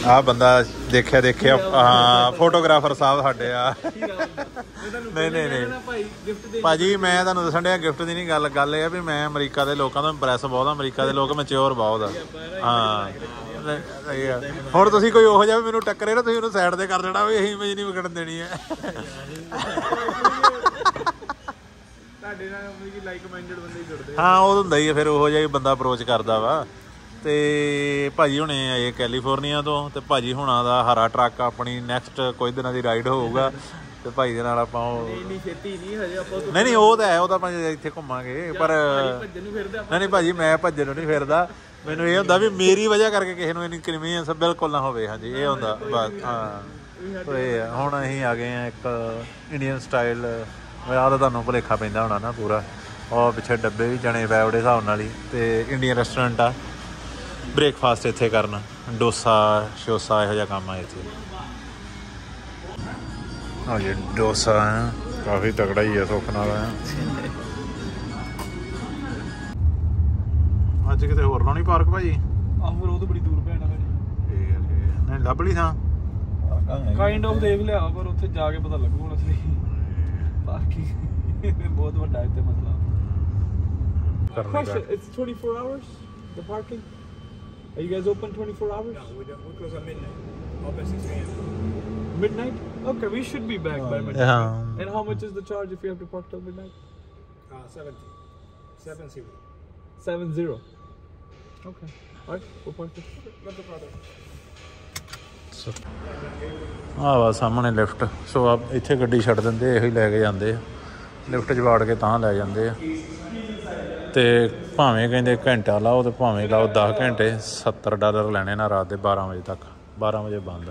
ਆ ਬੰਦਾ ਦੇਖਿਆ ਦੇਖਿਆ ਹਾਂ ਫੋਟੋਗ੍ਰਾਫਰ ਸਾਹਿਬ ਸਾਡੇ ਆ ਨਹੀਂ ਭਾਜੀ ਮੈਂ ਤੁਹਾਨੂੰ ਦੱਸਣ ਡਿਆ ਗਿਫਟ ਦੀ ਨਹੀਂ ਗੱਲ ਇਹ ਆ ਵੀ ਮੈਂ ਅਮਰੀਕਾ ਦੇ ਲੋਕਾਂ ਤੋਂ ਇੰਪ੍ਰੈਸ ਬਹੁਤ ਆ ਅਮਰੀਕਾ ਦੇ ਲੋਕ ਮੈਚਿਓਰ ਬਹੁਤ ਆ ਹਾਂ ਸਹੀ ਆ ਹੁਣ ਤੁਸੀਂ ਕੋਈ ਉਹੋ ਜਿਹਾ ਵੀ ਮੈਨੂੰ ਟੱਕਰੇ ਨਾ ਤੁਸੀਂ ਉਹਨੂੰ ਸਾਈਡ ਤੇ ਕਰ ਦੇਣਾ ਵੀ ਅਸੀਂ ਇਮੇਜ ਨਹੀਂ ਵਿਗੜਨ ਦੇਣੀ ਹੈ ਹਾਂ ਉਹ ਹੁੰਦਾ ਹੀ ਆ ਫਿਰ ਉਹੋ ਜਿਹਾ ਹੀ ਬੰਦਾ ਅਪਰੋਚ ਕਰਦਾ ਵਾ ਤੇ ਭਾਜੀ ਹੁਣੇ ਆਏ ਕੈਲੀਫੋਰਨੀਆ ਤੋਂ ਤੇ ਭਾਜੀ ਹੁਣਾਂ ਦਾ ਹਰਾ ਟਰੱਕ ਆਪਣੀ ਨੈਕਸਟ ਕੁਝ ਦਿਨਾਂ ਦੀ ਰਾਈਡ ਹੋਊਗਾ ਤੇ ਭਾਈ ਦੇ ਨਾਲ ਆਪਾਂ ਨਹੀਂ ਉਹ ਤਾਂ ਹੈ ਉਹ ਤਾਂ ਆਪਾਂ ਇੱਥੇ ਘੁੰਮਾਂਗੇ ਪਰ ਨਹੀਂ ਭਾਜੀ ਮੈਂ ਭੱਜਣ ਨੂੰ ਨਹੀਂ ਫਿਰਦਾ ਮੈਨੂੰ ਇਹ ਹੁੰਦਾ ਵੀ ਮੇਰੀ ਵਜ੍ਹਾ ਕਰਕੇ ਕਿਸੇ ਨੂੰ ਇੰਨੀ ਕਨਵੀਨੀਅੰਸ ਬਿਲਕੁਲ ਨਾ ਹੋਵੇ ਹਾਂਜੀ ਇਹ ਹੁੰਦਾ ਬਸ ਹਾਂ ਇਹ ਆ ਹੁਣ ਅਸੀਂ ਆ ਗਏ ਹਾਂ ਇੱਕ ਇੰਡੀਅਨ ਸਟਾਈਲ ਆਹ ਤਾਂ ਤੁਹਾਨੂੰ ਭੁਲੇਖਾ ਪੈਂਦਾ ਹੋਣਾ ਨਾ ਪੂਰਾ ਉਹ ਪਿੱਛੇ ਡੱਬੇ ਵੀ ਚਣੇ ਪਏ ਉਹਦੇ ਹਿਸਾਬ ਨਾਲ ਹੀ ਤੇ ਇੰਡੀਅਨ ਰੈਸਟੋਰੈਂਟ ਆ ਬ੍ਰੇਕਫਾਸਟ ਇੱਥੇ ਕਰਨਾ ਡੋਸਾ ਸ਼ੋਸਾ ਇਹੋ ਜਿਹਾ ਕੰਮ ਆ ਇੱਥੇ ਹਾਂ ਜੀ ਡੋਸਾ ਕਾਫੀ ਤਗੜਾ ਹੀ ਹੈ ਸੁੱਖ ਨਾਲ ਅੱਜ ਕਿਤੇ ਹੋਰ ਲਾਉਣੀ ਪਾਰਕ ਭਾਜੀ ਆਹ ਫਿਰ ਉਹ ਤਾਂ ਬੜੀ ਦੂਰ ਪੈਣਾ ਫਿਰ ਨਹੀਂ ਲੱਭ ਲਈ ਥਾਂ ਕਾਈਂਡ ਆਫ ਦੇਖ ਲਿਆ ਪਰ ਉੱਥੇ ਜਾ ਕੇ ਪਤਾ ਲੱਗੂ ਹੁਣ ਅਸਲੀ ਪਾਰਕਿੰਗ ਬਹੁਤ ਵੱਡਾ ਇੱਥੇ ਮਸਲਾ Question, it's 24 hours the parking? Are you guys open 24 hours? No, we close at midnight. Open 6 a.m. Midnight? Okay, we should be back by midnight. Yeah. And how much is the charge if you have to park till midnight? 70. 70. Okay. Alright, we'll park it. Not the product. ਆਹ ਵਾ ਸਾਹਮਣੇ lift ਸੋ ਆ ਇੱਥੇ ਗੱਡੀ ਛੱਡ ਦਿੰਦੇ ਇਹੋ ਹੀ ਲੈ ਕੇ ਜਾਂਦੇ ਆ ਲਿਫਟ 'ਚ ਵਾੜ ਕੇ ਤਾਂ ਲੈ ਜਾਂਦੇ ਆ ਤੇ ਭਾਵੇਂ ਕਹਿੰਦੇ ਘੰਟਾ ਲਾਓ ਤੇ ਭਾਵੇਂ ਲਾਓ 10 ਘੰਟੇ $70 ਲੈਣੇ ਨਾ ਰਾਤ ਦੇ 12 ਵਜੇ ਤੱਕ 12 ਵਜੇ ਬੰਦ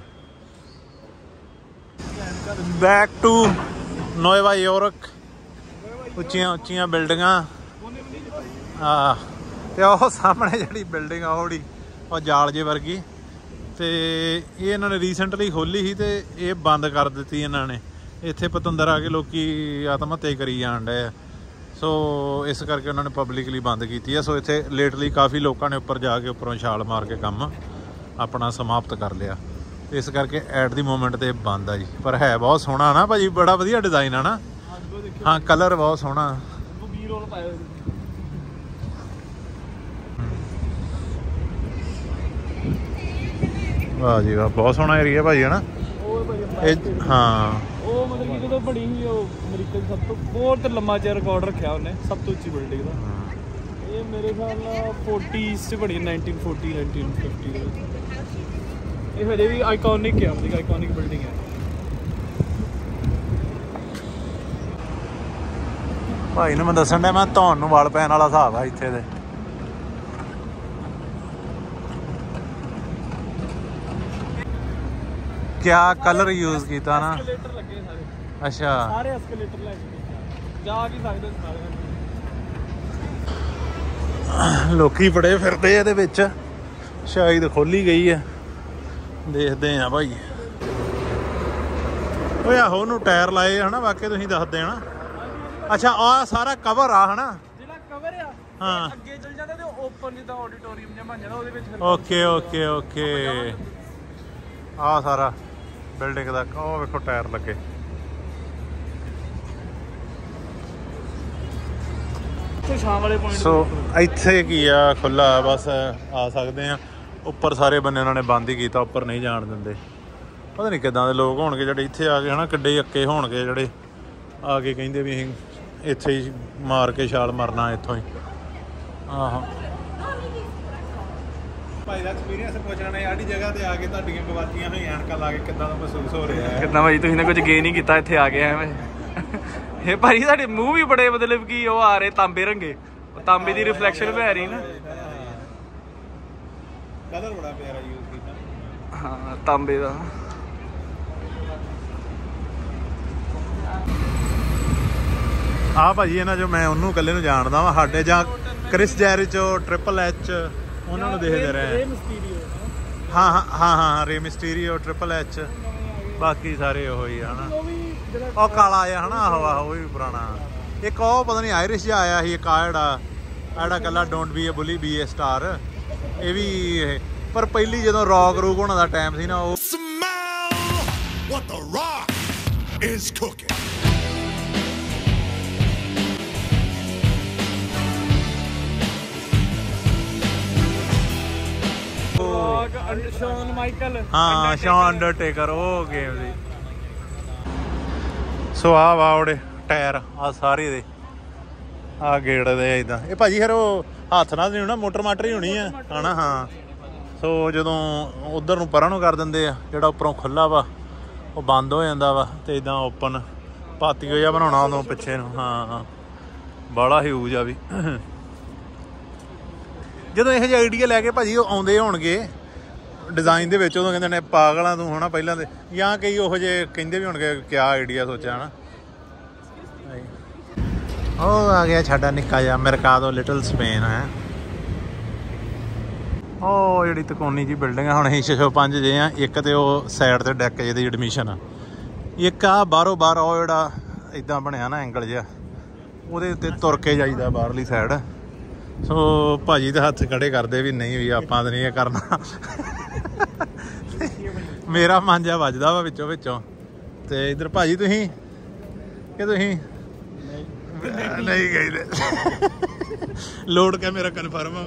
ਬੈਕ ਟੂ ਨੋਵਾ ਯੋਰਕ ਉੱਚੀਆਂ ਉੱਚੀਆਂ ਬਿਲਡਿੰਗਾਂ ਆ ਤੇ ਉਹ ਸਾਹਮਣੇ ਜਿਹੜੀ ਬਿਲਡਿੰਗ ਆ ਉਹੜੀ ਉਹ ਜਾਲ ਜੇ ਵਰਗੀ ਤੇ ਇਹ ਇਹਨਾਂ ਨੇ ਰੀਸੈਂਟਲੀ ਖੋਲ੍ਹੀ ਸੀ ਤੇ ਇਹ ਬੰਦ ਕਰ ਦਿੱਤੀ ਇਹਨਾਂ ਨੇ ਇੱਥੇ ਪਤੰਦਰ ਆ ਕੇ ਲੋਕੀ ਆਤਮ ਹੱਤਿਆ ਕਰੀ ਜਾਣ ਡਏ ਆ ਸੋ ਇਸ ਕਰਕੇ ਉਹਨਾਂ ਨੇ ਪਬਲਿਕਲੀ ਬੰਦ ਕੀਤੀ ਆ ਸੋ ਇੱਥੇ ਲੇਟਲੀ ਕਾਫੀ ਲੋਕਾਂ ਨੇ ਉੱਪਰ ਜਾ ਕੇ ਉੱਪਰੋਂ ਛਾਲ ਮਾਰ ਕੇ ਕੰਮ ਆਪਣਾ ਸਮਾਪਤ ਕਰ ਲਿਆ ਇਸ ਕਰਕੇ ਐਟ ਦੀ ਮੂਮੈਂਟ ਤੇ ਬੰਦ ਆ ਜੀ ਪਰ ਹੈ ਬਹੁਤ ਸੋਹਣਾ ਨਾ ਭਾਜੀ ਬੜਾ ਵਧੀਆ ਡਿਜ਼ਾਈਨ ਆ ਨਾ ਹਾਂ ਕਲਰ ਬਹੁਤ ਸੋਹਣਾ ਵਾਹ ਜੀ ਵਾਹ ਬਹੁਤ ਸੋਹਣਾ ਏਰੀਆ ਭਾਜੀ ਹੈ ਨਾ ਇਹ ਹਾਂ ਉਹ ਮਤਲਬ ਕਿ ਜਦੋਂ ਬੜੀ ਸੀ ਉਹ ਅਮਰੀਕਾ ਦੀ ਸਭ ਤੋਂ ਬਹੁਤ ਲੰਮਾ ਚਿਰ ਰਿਕਾਰਡ ਰੱਖਿਆ ਉਹਨੇ ਸਭ ਤੋਂ ਉੱਚੀ ਬਿਲਡਿੰਗ ਦਾ ਇਹ ਮੇਰੇ ਖਿਆਲ ਨਾਲ 40s 'ਚ ਬਣੀ 1940 1950 ਇਹ ਹਜੇ ਵੀ ਆਈਕੋਨਿਕ ਹੈ ਮਤਲਬ ਆਈਕੋਨਿਕ ਬਿਲਡਿੰਗ ਹੈ ਭਾਈ ਨੂੰ ਮੈਂ ਦੱਸਣ ਡਿਆ ਮੈਂ ਧੌਣ ਨੂੰ ਵਾਲ ਪੈਣ ਵਾਲਾ ਹਿਸਾਬ ਆ ਇੱਥੇ ਦੇ ਕਿਆ ਕਲਰ ਯੂਜ਼ ਕੀਤਾ ਨਾ ਲੱਗੇ ਸਾਰੇ ਅੱਛਾ ਸਾਰੇ ਐਸਕੇਲੇਟਰ ਲੈ ਕੇ ਜਾ ਕੀ ਸਕਦੇ ਸਾਰੇ ਲੋਕੀ ਬੜੇ ਫਿਰਦੇ ਇਹਦੇ ਵਿੱਚ ਸ਼ਾਇਦ ਖੋਲੀ ਗਈ ਹੈ ਦੇਖਦੇ ਆ ਭਾਈ ਓਏ ਆਹੋ ਉਹਨੂੰ ਟਾਇਰ ਲਾਏ ਹਨਾ ਵਾਕਿਆ ਤੁਸੀਂ ਦੱਸਦੇ ਹਨਾ ਅੱਛਾ ਆਹ ਸਾਰਾ ਕਵਰ ਆ ਹਨਾ ਜਿਹੜਾ ਕਵਰ ਆ ਹਾਂ ਅੱਗੇ ਚਲ ਜਾਂਦਾ ਤੇ ਓਪਨ ਜਿੱਦਾਂ ਆਡੀਟੋਰੀਅਮ ਜਿਹਾ ਬਣ ਜਾਂਦਾ ਉਹਦੇ ਵਿੱਚ ਓਕੇ ਆਹ ਸਾਰਾ ਬਿਲਡਿੰਗ ਦਾ ਉਹ ਵੇਖੋ ਟਾਇਰ ਲੱਗੇ ਸ਼ਾਮ ਵਾਲੇ ਪੁਆਇੰਟ ਸੋ ਇੱਥੇ ਕੀ ਆ ਖੁੱਲਾ ਬਸ ਆ ਸਕਦੇ ਆ ਉੱਪਰ ਸਾਰੇ ਬੰਨੇ ਉਹਨਾਂ ਨੇ ਬੰਦ ਹੀ ਕੀਤਾ ਉੱਪਰ ਨਹੀਂ ਜਾਣ ਦਿੰਦੇ ਪਤਾ ਨਹੀਂ ਕਿੱਦਾਂ ਦੇ ਲੋਕ ਹੋਣਗੇ ਜਿਹੜੇ ਇੱਥੇ ਆ ਕੇ ਹਨਾ ਕਿੱਡੇ ਅੱਕੇ ਹੋਣਗੇ ਜਿਹੜੇ ਆ ਕੇ ਕਹਿੰਦੇ ਵੀ ਅਸੀਂ ਇੱਥੇ ਹੀ ਮਾਰ ਕੇ ਛਾਲ ਮਰਨਾ ਇੱਥੋਂ ਹੀ ਆਹੋ ਭਾਈ ਦਾ ਐਕਸਪੀਰੀਅੰਸ ਪੁੱਛਣਾ ਨੇ ਆੜੀ ਜਗ੍ਹਾ ਤੇ ਆ ਕੇ ਤੁਹਾਡੀਆਂ ਗਵਾਚੀਆਂ ਹੋਈਆਂ ਐਨਕਾਂ ਲਾ ਕੇ ਕਿੱਦਾਂ ਦਾ ਮਹਿਸੂਸ ਹੋ ਰਿਹਾ ਹੈ ਕਿੱਦਾਂ ਭਾਈ ਤੁਸੀਂ ਨੇ ਕੁਝ ਗੇ ਨਹੀਂ ਕੀਤਾ ਇੱਥੇ ਆ ਕੇ ਐਵੇਂ ਇਹ ਭਾਈ ਸਾਡੇ ਮੂੰਹ ਵੀ ਬੜੇ ਮਤਲਬ ਕਿ ਉਹ ਆ ਰਹੇ ਤਾਂਬੇ ਰੰਗੇ ਤਾਂਬੇ ਦੀ ਰਿਫਲੈਕਸ਼ਨ ਪੈ ਰਹੀ ਨਾ ਕਲਰ ਬੜਾ ਪਿਆਰਾ ਯੂਜ਼ ਕੀਤਾ ਹਾਂ ਤਾਂਬੇ ਦਾ ਆ ਭਾਜੀ ਇਹਨਾਂ ਜੋ ਮੈਂ ਉਹਨੂੰ ਇਕੱਲੇ ਨੂੰ ਜਾਣਦਾ ਵਾਂ ਸਾਡੇ ਜਾਂ ਕ੍ਰਿਸ ਜੈਰਿਚੋ ਟ੍ਰਿਪਲ ਐਚ ਉਹਨਾਂ ਨੂੰ ਦੇਖਦੇ ਰਹੇ ਹਾਂ ਰੇ ਮਿਸਟੀਰੀਓ ਟ੍ਰਿਪਲ ਐਚ ਬਾਕੀ ਸਾਰੇ ਉਹੋ ਹੀ ਹਨਾ ਉਹ ਕਾਲਾ ਆ ਹਨਾ ਆਹੋ ਵੀ ਪੁਰਾਣਾ ਇੱਕ ਉਹ ਪਤਾ ਨਹੀਂ ਆਇਰਿਸ਼ ਜਿਹਾ ਆਇਆ ਸੀ ਇੱਕ ਆ ਜਿਹੜਾ ਕੱਲਾ don't be a bully be a star ਇਹ ਵੀ ਪਰ ਪਹਿਲੀ ਜਦੋਂ ਰੌਕ ਰੂਕ ਹੋਣਾ ਦਾ ਟਾਈਮ ਸੀ ਨਾ ਉਹ What the Rock is cooking. Shawn Michael ਹਾਂ ਸ਼ੌਨ ਅੰਡਰਟੇਕਰ ਉਹ ਗੇਮ ਦੀ। ਸੋ ਆ ਵਾਉੜੇ ਟਾਇਰ ਆ ਸਾਰੇ ਦੇ ਆ ਗੇੜ ਦੇ ਇਦਾਂ ਇਹ ਭਾਜੀ ਫਿਰ ਉਹ ਹੱਥ ਨਾਲ ਨਹੀਂ ਹੋਣਾ ਮੋਟਰ ਮਾਟਰ ਹੀ ਹੋਣੀ ਆ ਹਨਾ। ਹਾਂ ਸੋ ਜਦੋਂ ਉਧਰ ਨੂੰ ਪਰਾਂ ਨੂੰ ਕਰ ਦਿੰਦੇ ਆ ਜਿਹੜਾ ਉੱਪਰੋਂ ਖੁੱਲਾ ਵਾ ਉਹ ਬੰਦ ਹੋ ਜਾਂਦਾ ਵਾ ਤੇ ਇਦਾਂ ਓਪਨ ਪਾਤੀਓ ਜਿਹਾ ਬਣਾਉਣਾ ਉਦੋਂ ਪਿੱਛੇ ਨੂੰ। ਹਾਂ ਬਾਹਲਾ ਹਿਊਜ ਆ ਵੀ। ਜਦੋਂ ਇਹੋ ਜਿਹੇ ਆਈਡੀਆ ਲੈ ਕੇ ਭਾਜੀ ਉਹ ਆਉਂਦੇ ਹੋਣਗੇ ਡਿਜ਼ਾਈਨ ਦੇ ਵਿੱਚ ਉਦੋਂ ਕਹਿੰਦੇ ਨੇ ਪਾਗਲਾਂ ਤੂੰ ਹੋਣਾ ਪਹਿਲਾਂ ਤੇ ਜਾਂ ਕਈ ਉਹੋ ਜਿਹੇ ਕਹਿੰਦੇ ਵੀ ਹੋਣਗੇ ਕਿਆ ਆਈਡੀਆ ਸੋਚਿਆ ਹਨਾ। ਉਹ ਆ ਗਿਆ ਸਾਡਾ ਨਿੱਕਾ ਜਿਹਾ ਮਰਕਾਦੋ ਲਿਟਲ ਸਪੇਨ ਹੈ। ਉਹ ਜਿਹੜੀ ਤਕੋਨੀ ਜੀ ਬਿਲਡਿੰਗ ਆ ਹੁਣ ਅਸੀਂ 605 ਜੇ ਆ ਇੱਕ ਤੇ ਉਹ ਸਾਈਡ ਤੇ ਡੈਕ ਜਿਹਦੀ ਐਡਮਿਸ਼ਨ ਆ ਇੱਕ ਆ ਬਾਹਰੋਂ ਬਾਹਰ ਉਹ ਜਿਹੜਾ ਇਦਾਂ ਬਣਿਆ ਨਾ ਐਂਗਲ ਜਿਹਾ ਉਹਦੇ ਉੱਤੇ ਤੁਰ ਕੇ ਜਾਈਦਾ ਬਾਹਰਲੀ ਸਾਈਡ। ਸੋ ਭਾਜੀ ਦੇ ਹੱਥ ਖੜੇ ਕਰਦੇ ਵੀ ਨਹੀਂ ਵੀ ਆਪਾਂ ਤਾਂ ਨਹੀਂ ਇਹ ਕਰਨਾ। ਮੇਰਾ ਮਨ ਜਿਹਾ ਵੱਜਦਾ ਵਾ ਵਿੱਚੋਂ ਵਿੱਚੋਂ। ਤੇ ਇੱਧਰ ਭਾਜੀ ਤੁਸੀਂ ਕਿ ਤੁਸੀਂ ਨਹੀਂ ਗਏ ਲੋਡ ਕੇ ਮੇਰਾ ਕਨਫਰਮ।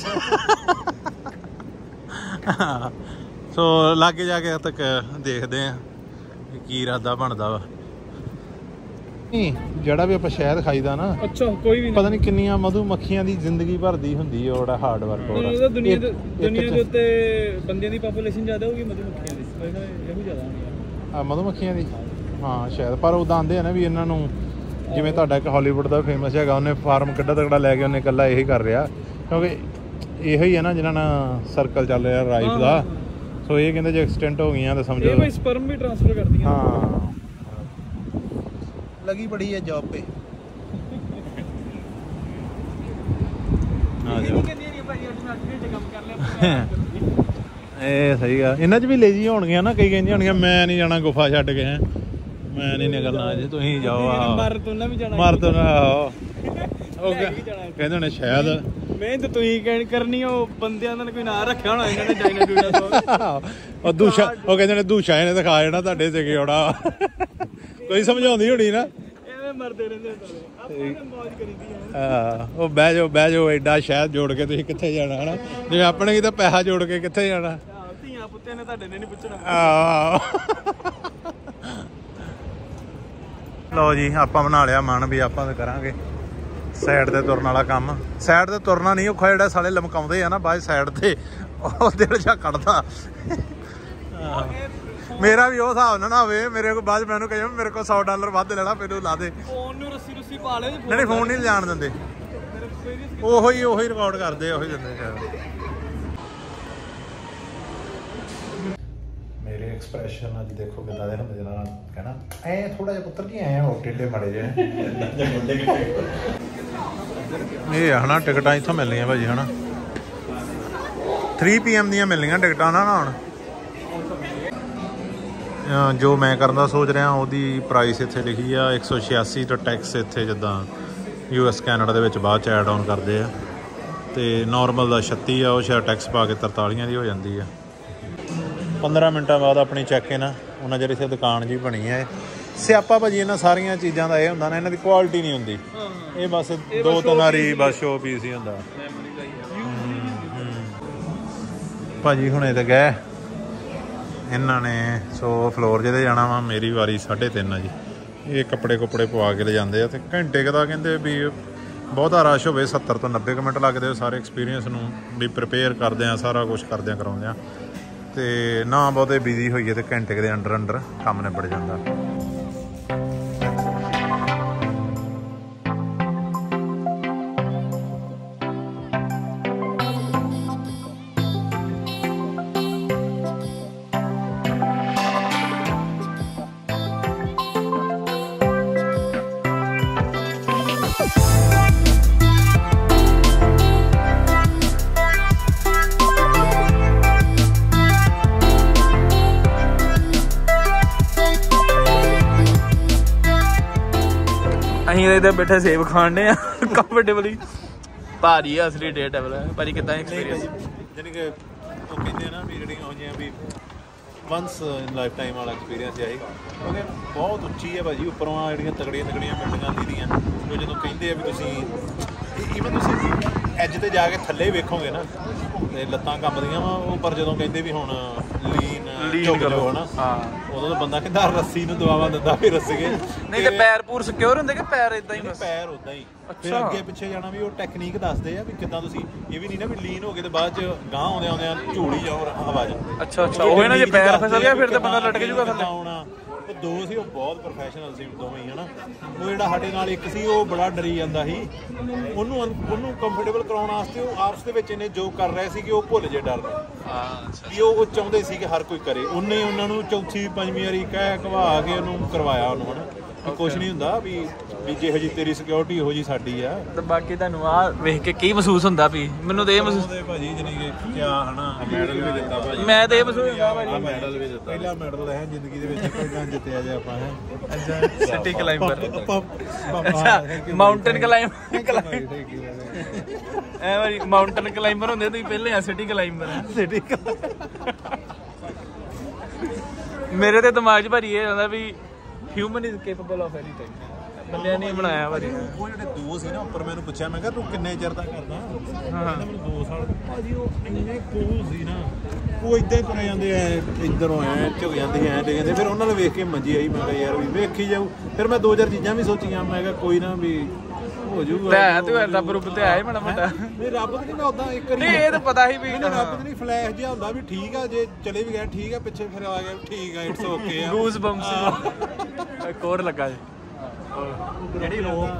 ਸੋ ਲਾਗੇ ਜਾ ਕੇ ਤੱਕ ਦੇਖਦੇ ਆ ਕੀ ਇਰਾਦਾ ਬਣਦਾ ਵਾ। ਨਹੀਂ ਜਿਹੜਾ ਵੀ ਆਪਾਂ ਸ਼ਹਿਦ ਖਾਈਦਾ ਨਾ ਅੱਛਾ ਕੋਈ ਵੀ ਪਤਾ ਨਹੀਂ ਕਿੰਨੀਆਂ ਮਧੂ ਮੱਖੀਆਂ ਦੀ ਜ਼ਿੰਦਗੀ ਭਰਦੀ ਹੁੰਦੀ ਹੈ ਉਹ ਜਿਹੜਾ ਹਾਰਡ ਵਰਕ ਉਹਦਾ। ਦੁਨੀਆ ਦੇ ਉੱਤੇ ਬੰਦਿਆਂ ਦੀ ਪਾਪੂਲੇਸ਼ਨ ਜ਼ਿਆਦਾ ਹੋਊਗੀ ਮਧੂ ਮੱਖੀਆਂ ਦੀ ਇਹੋ ਜ਼ਿਆਦਾ ਹੋਣੀ ਆ ਮਧੂ ਮੱਖੀਆਂ ਦੀ। ਹਾਂ ਸ਼ਾਇਦ ਪਰ ਉਦਾਂ ਆਉਂਦੇ ਆ ਨਾ ਵੀ ਇਹਨਾਂ ਨੂੰ ਜਿਵੇਂ ਤੁਹਾਡਾ ਇੱਕ ਹਾਲੀਵੁੱਡ ਦਾ ਫੇਮਸ ਹੈਗਾ ਉਹਨੇ ਫਾਰਮ ਕਿੱਡਾ ਤਕੜਾ ਲੈ ਕੇ ਉਹਨੇ ਇਕੱਲਾ ਇਹੀ ਕਰ ਰਿਹਾ ਕਿਉਂਕਿ ਇਹੋ ਹੀ ਹੈ ਨਾ ਜਿਹਨਾਂ ਨਾਲ ਸਰਕਲ ਚੱਲ ਰਿਹਾ ਲਾਈਫ ਦਾ। ਸੋ ਇਹ ਕਹਿੰਦੇ ਜੇ ਐਕਸਟੈਂਟ ਹੋ ਗਈਆਂ ਤਾਂ ਸਮਝੋ ਇਹ ਬਈ ਸਪਰਮ ਵੀ ਟ੍ਰਾਂਸਫਰ ਕਰਦੀਆਂ। ਹਾਂ लगी पड़ी है जॉब पे। ਇਹ ਸਹੀ ਆ ਇਹਨਾਂ 'ਚ ਵੀ ਲੇਜੀ ਹੋਣਗੀਆਂ ਨਾ ਕਈ ਕਹਿੰਦੀਆਂ ਹੋਣਗੀਆਂ ਮੈਂ ਨਹੀਂ ਜਾਣਾ ਗੁਫਾ ਛੱਡ ਕੇ ਮੈਂ ਨਹੀਂ ਨਿਕਲਣਾ ਜੇ ਤੁਸੀਂ ਜਾਓ ਮਰ ਤੋਂ ਨਾ ਵੀ ਜਾਣਾ ਮਰ ਤੋਂ ਨਾ ਉਹ ਕਹਿੰਦੇ ਹੋਣੇ ਸ਼ਾਇਦ ਮਿਹਨਤ ਤੁਸੀਂ ਕਰਨੀ ਉਹ ਬੰਦਿਆਂ ਨਾਲ ਕੋਈ ਨਾਂ ਰੱਖਿਆ ਹੋਣਾ ਇਹਨਾਂ ਨੇ ਡਾਇਨਾ ਡੂਨਾ ਉਹ ਦੂਸ਼ਾ ਉਹ ਕਹਿੰਦੇ ਨੇ ਦੂਸ਼ਾ ਇਹਨੇ ਦਿਖਾ ਜਾਣਾ ਤੁਹਾਡੇ ਤੇ ਕੀ ਆਉਣਾ ਕੋਈ ਸਮਝਾਉਂਦੀ ਹੋਣੀ ਨਾ ਐਵੇਂ ਮਰਦੇ ਰਹਿੰਦੇ ਸਾਰੇ ਆਪਾਂ ਮੌਜ ਕਰੀਦੀ ਆ। ਉਹ ਬਹਿ ਜਾਓ ਐਡਾ ਸ਼ਹਿਦ ਜੋੜ ਕੇ ਤੁਸੀਂ ਕਿੱਥੇ ਜਾਣਾ ਹਨਾ ਜਿਵੇਂ ਆਪਣੇ ਕੀ ਤਾਂ ਪੈਸਾ ਜੋੜ ਕੇ ਕਿੱਥੇ ਜਾਣਾ। ਧੀਆਂ ਪੁੱਤੇ ਨੇ ਤੁਹਾਡੇ ਨੇ ਨਹੀਂ ਪੁੱਛਣਾ। ਲਓ ਜੀ ਆਪਾਂ ਬਣਾ ਲਿਆ ਮਨ ਵੀ ਆਪਾਂ ਤਾਂ ਕਰਾਂਗੇ ਸਾਈਡ ਤੇ ਤੁਰਨ ਵਾਲਾ ਕੰਮ। ਸਾਈਡ ਤੇ ਤੁਰਨਾ ਨਹੀਂ ਔਖਾ ਜਿਹੜਾ ਸਾਲੇ ਲਮਕਾਉਂਦੇ ਆ ਨਾ ਬਾਅਦ ਸਾਈਡ ਤੇ ਉਹ ਦਿਲ ਜਾ ਕੱਢਦਾ। ਮੇਰਾ ਵੀ ਉਹ ਹਿਸਾਬ ਨਾ ਹੋਵੇ ਮੇਰੇ ਕੋਲ ਬਾਅਦ ਮੈਨੂੰ ਕਹੇ ਮੇਰੇ ਕੋਲ $100 ਵੱਧ ਲੈਣਾ ਮੈਨੂੰ ਲਾ ਦੇ ਫੋਨ ਨੂੰ ਰੱਸੀ ਪਾ ਲੈ। ਨਹੀਂ ਫੋਨ ਨਹੀਂ ਲਿਜਾਣ ਦਿੰਦੇ ਉਹੀ ਰਿਕਾਰਡ ਕਰਦੇ ਉਹੀ ਦਿੰਦੇ ਸ਼ਾਇਦ। ਮੇਰੇ ਐਕਸਪ੍ਰੈਸ਼ਨ ਅੱਜ ਦੇਖੋ ਕਿੱਦਾਂ ਦੇ ਹੁੰਦੇ ਜਿਹਨਾਂ ਕਹਿਣਾ ਐ ਥੋੜਾ ਜਿਹਾ ਪੁੱਤਰ ਜੀ ਐ ਹੋ ਟੇਢੇ ਮਾੜੇ ਜਿਹੇ ਇਹ ਹਨਾ ਟਿਕਟਾਂ ਇੱਥੋਂ ਮਿਲਣੀਆਂ ਭਾਜੀ ਹਨਾ 3 PM ਦੀਆਂ ਮਿਲਣੀਆਂ ਟਿਕਟਾਂ ਨਾ ਹੁਣ। ਜੋ ਮੈਂ ਕਰਨ ਦਾ ਸੋਚ ਰਿਹਾ ਉਹਦੀ ਪ੍ਰਾਈਸ ਇੱਥੇ ਲਿਖੀ ਆ 186 ਤੋਂ ਟੈਕਸ ਇੱਥੇ ਜਿੱਦਾਂ US ਕੈਨੇਡਾ ਦੇ ਵਿੱਚ ਬਾਅਦ 'ਚ ਐਡ ਆਨ ਕਰਦੇ ਆ ਤੇ ਨਾਰਮਲ ਦਾ 36 ਆ ਉਹ ਸ਼ਾਇਦ ਟੈਕਸ ਪਾ ਕੇ 43 ਦੀ ਹੋ ਜਾਂਦੀ ਆ। 15 ਮਿੰਟਾਂ ਬਾਅਦ ਆਪਣੀ ਚੈੱਕ ਇਨ ਉਹਨਾਂ ਜਿਹੜੀ ਇੱਥੇ ਦੁਕਾਨ ਜੀ ਬਣੀ ਹੈ। ਸਿਆਪਾ ਭਾਜੀ ਇਹਨਾਂ ਸਾਰੀਆਂ ਚੀਜ਼ਾਂ ਦਾ ਇਹ ਹੁੰਦਾ ਨਾ ਇਹਨਾਂ ਦੀ ਕੁਆਲਿਟੀ ਨਹੀਂ ਹੁੰਦੀ ਇਹ ਬਸ 2-3 ਵਾਰੀ ਬਸ ਸ਼ੋ ਪੀਸ ਹੀ ਹੁੰਦਾ ਭਾਜੀ ਹੁਣੇ ਤਾਂ ਗਏ ਇਹਨਾਂ ਨੇ। ਸੋ ਫਲੋਰ ਜਿਹਦੇ ਜਾਣਾ ਵਾ ਮੇਰੀ ਵਾਰੀ 3:30 ਆ ਜੀ। ਇਹ ਕੱਪੜੇ ਕੁੱਪੜੇ ਪਵਾ ਕੇ ਲੈ ਜਾਂਦੇ ਆ ਤੇ ਘੰਟੇ ਕੁ ਦਾ ਕਹਿੰਦੇ ਵੀ ਬਹੁਤਾ ਰਸ਼ ਹੋਵੇ 70 ਤੋਂ 90 ਮਿੰਟ ਲੱਗਦੇ ਸਾਰੇ ਐਕਸਪੀਰੀਅੰਸ ਨੂੰ ਵੀ ਪ੍ਰਿਪੇਅਰ ਕਰਦੇ ਆ ਸਾਰਾ ਕੁਛ ਕਰਦੇ ਆ ਕਰਾਉਂਦੇ ਆ ਤੇ ਨਾ ਬਹੁਤੇ ਬਿਜ਼ੀ ਹੋਈਏ ਤੇ ਘੰਟੇ ਕੁ ਦੇ ਅੰਡਰ ਕੰਮ ਨਿਬੜ ਜਾਂਦਾ। ਅਸੀਂ ਇਹਦੇ ਬੈਠੇ ਸੇਬ ਖਾਣੇ ਆ ਕੰਫਰਟੇਬਲੀ ਭਾਰੀ ਆ ਅਸਲੀ ਡੇ ਟੇਬਲ ਹੈ ਭਾਜੀ ਕਿਦਾਂ ਐਕਸਪੀਰੀਅੰਸ ਜਾਨੀ ਕਿ ਉਹ ਕਹਿੰਦੇ ਆ ਨਾ ਵੀ ਜਿਹੜੀਆਂ ਉਹ ਜਿਹੀਆਂ ਵੀ ਵਨਸ ਇਨ ਲਾਈਫ ਟਾਈਮ ਵਾਲਾ ਐਕਸਪੀਰੀਅੰਸ ਹੈ ਕਿਉਂਕਿ ਬਹੁਤ ਉੱਚੀ ਹੈ ਭਾਜੀ ਉੱਪਰੋਂ ਆ ਜਿਹੜੀਆਂ ਤਗੜੀਆਂ ਬਿਲਡਿੰਗਾਂ ਦੀਦੀਆਂ ਉਹ ਜਦੋਂ ਕਹਿੰਦੇ ਆ ਵੀ ਤੁਸੀਂ ਈਵਨ ਤੁਸੀਂ ਐਜ ਤੇ ਜਾ ਕੇ ਥੱਲੇ ਵੇਖੋਗੇ ਨਾ ਤੇ ਲੱਤਾਂ ਕੰਬਦੀਆਂ ਵਾ ਉਹ ਪਰ ਜਦੋਂ ਕਹਿੰਦੇ ਵੀ ਹੁਣ ਲੀਨ ਝੁਕ ਜਾਓ ਹਨਾ ਉਦੋਂ ਤਾਂ ਬੰਦਾ ਕਹਿੰਦਾ ਰੱਸੀ ਨੂੰ ਦਬਾਵਾ ਦਿੰਦਾ ਵੀ ਰੱਸ ਗਏ ਨਹੀਂ ਤੇ ਪੈਰ ਪੂਰ ਸਿਕਿਉਰ ਹੁੰਦੇ ਕਿ ਪੈਰ ਇਦਾਂ ਹੀ ਪੈਰ ਉਦਾਂ ਹੀ ਫਿਰ ਅੱਗੇ ਪਿੱਛੇ ਜਾਣਾ ਵੀ ਉਹ ਟੈਕਨੀਕ ਦੱਸਦੇ ਆ ਵੀ ਕਿੱਦਾਂ ਤੁਸੀਂ ਇਹ ਵੀ ਨਹੀਂ ਨਾ ਵੀ ਲੀਨ ਹੋ ਗਏ ਤੇ ਬਾਅਦ ਚ ਗਾਂਹ ਆਉਂਦਿਆਂ ਝੂੜੀ ਜਾਓ ਹਵਾ 'ਚ ਅੱਛਾ ਉਹ ਨਾ ਜੇ ਪੈਰ ਫਿਸਲ ਗਿਆ ਫਿਰ ਤਾਂ ਬੰਦਾ ਲਟਕ ਜੂਗਾ ਥੱਲੇ ਆਉਣਾ ਉਹ ਦੋ ਸੀ ਉਹ ਬਹੁਤ ਪ੍ਰੋਫੈਸ਼ਨਲ ਸੀ ਦੋਵੇਂ ਹੀ ਹਨਾ ਉਹ ਜਿਹੜਾ ਸਾਡੇ ਨਾਲ ਇੱਕ ਸੀ ਉਹ ਬੜਾ ਡਰੀ ਜਾਂਦਾ ਸੀ ਉਹਨੂੰ ਕੰਫਰਟੇਬਲ ਕਰਾਉਣ ਵਾਸਤੇ ਉਹ ਆਪਸ ਦੇ ਵਿੱਚ ਇਹਨੇ ਜੋ ਕਰ ਰਹੇ ਸੀ ਕਿ ਉਹ ਭੁੱਲ ਜੇ ਡਰ ਵੀ ਉਹ ਚਾਹੁੰਦੇ ਸੀ ਕਿ ਹਰ ਕੋਈ ਕਰੇ ਉਹਨੇ ਉਹਨਾਂ ਨੂੰ ਚੌਥੀ ਪੰਜਵੀਂ ਵਾਰੀ ਕਹਿ ਘਵਾ ਕੇ ਉਹਨੂੰ ਕਰਵਾਇਆ ਉਹਨੂੰ ਹਨਾ ਕੁਛ ਨਹੀਂ ਹੁੰਦਾ ਵੀ ਜਿਹੋ ਜੀ ਤੇਰੀ ਸਿਕਿਉਰਿਟੀ ਉਹੋ ਜੀ ਸਾਡੀ ਆ ਤੇ ਬਾਕੀ ਤੁਹਾਨੂੰ ਆ ਵੇਖ ਕੇ ਕੀ ਮਹਿਸੂਸ ਹੁੰਦਾ ਵੀ ਮੈਨੂੰ ਤੇ ਇਹ ਮਹਿਸੂਸ ਭਾਜੀ ਜਣੀ ਕਿ ਕਿਆ ਹਨਾ ਮੈਡਲ ਵੀ ਦਿੱਤਾ ਭਾਜੀ ਮੈਂ ਤੇ ਇਹ ਮਹਿਸੂਸ ਹੁੰਦਾ ਭਾਜੀ ਮੈਡਲ ਵੀ ਦਿੱਤਾ ਪਹਿਲਾ ਮੈਡਲ ਹੈ ਜ਼ਿੰਦਗੀ ਦੇ ਵਿੱਚ ਪਹਿਲਾਂ ਜਿੱਤਿਆ ਜੇ ਆਪਾਂ ਹੈ ਅੱਛਾ ਸਿਟੀ ਕਲਾਈਂਬਰ ਅੱਛਾ ਮਾਊਂਟੇਨ ਕਲਾਈਂਬਰ ਐ ਭਾਜੀ ਮਾਊਂਟੇਨ ਕਲਾਈਂਬਰ ਹੁੰਦੇ ਤੁਸੀਂ ਪਹਿਲੇ ਆ ਸਿਟੀ ਕਲਾਈਂਬਰ ਆ ਸਿਟੀ ਮੇਰੇ ਤੇ ਦਿਮਾਗ 'ਚ ਭਾਜੀ ਇਹ ਆਉਂਦਾ ਵੀ human is capable of anything ਬੰਦਿਆਂ ਨੇ ਬਣਾਇਆ ਭਾਜੀ ਉਹ ਜਿਹੜੇ ਦੋ ਸੀ ਨਾ ਉੱਪਰ ਮੈਨੂੰ ਪੁੱਛਿਆ ਮੈਂ ਕਿਹਾ ਤੂੰ ਕਿੰਨੇ ਚਿਰ ਦਾ ਕਰਦਾ ਕਹਿੰਦਾ ਮੈਨੂੰ 2 ਸਾਲ ਭਾਜੀ ਉਹ ਇੰਨੇ ਕੂਲ ਸੀ ਨਾ ਉਹ ਇੱਦਾਂ ਹੀ ਤੁਰੇ ਜਾਂਦੇ ਐ ਇੱਧਰੋਂ ਐ ਝੁਕ ਜਾਂਦੇ ਐ ਡਿੱਗਦੇ ਫਿਰ ਉਹਨਾਂ ਨੂੰ ਵੇਖ ਕੇ ਮੰਜੀ ਆਈ ਮੈਂ ਕਿਹਾ ਯਾਰ ਵੀ ਵੇਖੀ ਜਾਊ ਫਿਰ ਮੈਂ 2-4 ਚੀਜ਼ਾਂ ਵੀ ਸੋਚੀਆਂ ਮੈਂ ਕਿਹਾ ਕੋਈ ਨਾ ਵੀ ਹੋ ਜਾਊਗਾ ਤੇ ਰੱਬ ਰੂਪ ਤੇ ਆਇਆ ਮਾੜਾ ਮੋਟਾ ਨਹੀਂ ਰੱਬ ਤੇ ਨਹੀਂ ਮੈਂ ਉਦਾਂ ਇੱਕ ਵਾਰੀ ਇਹ ਤਾਂ ਪਤਾ ਹੀ ਵੀ ਰੱਬ ਤੇ ਨਹੀਂ ਫਲੈਸ਼ ਜਿਹਾ ਹੁੰਦਾ ਵੀ ਠੀਕ ਆ ਜੇ ਚਲੇ ਵੀ ਗਏ ਠੀਕ ਆ ਪਿੱਛੇ ਫਿਰ ਆ ਗਿਆ ਠੀਕ ਆ ਇਟਸ ਓਕੇ ਆ ਗੂਸ ਬੰਪਸ ਇੱਕ ਹੋਰ ਲੱਗਾ ਜੀ ਜਿਹੜੀ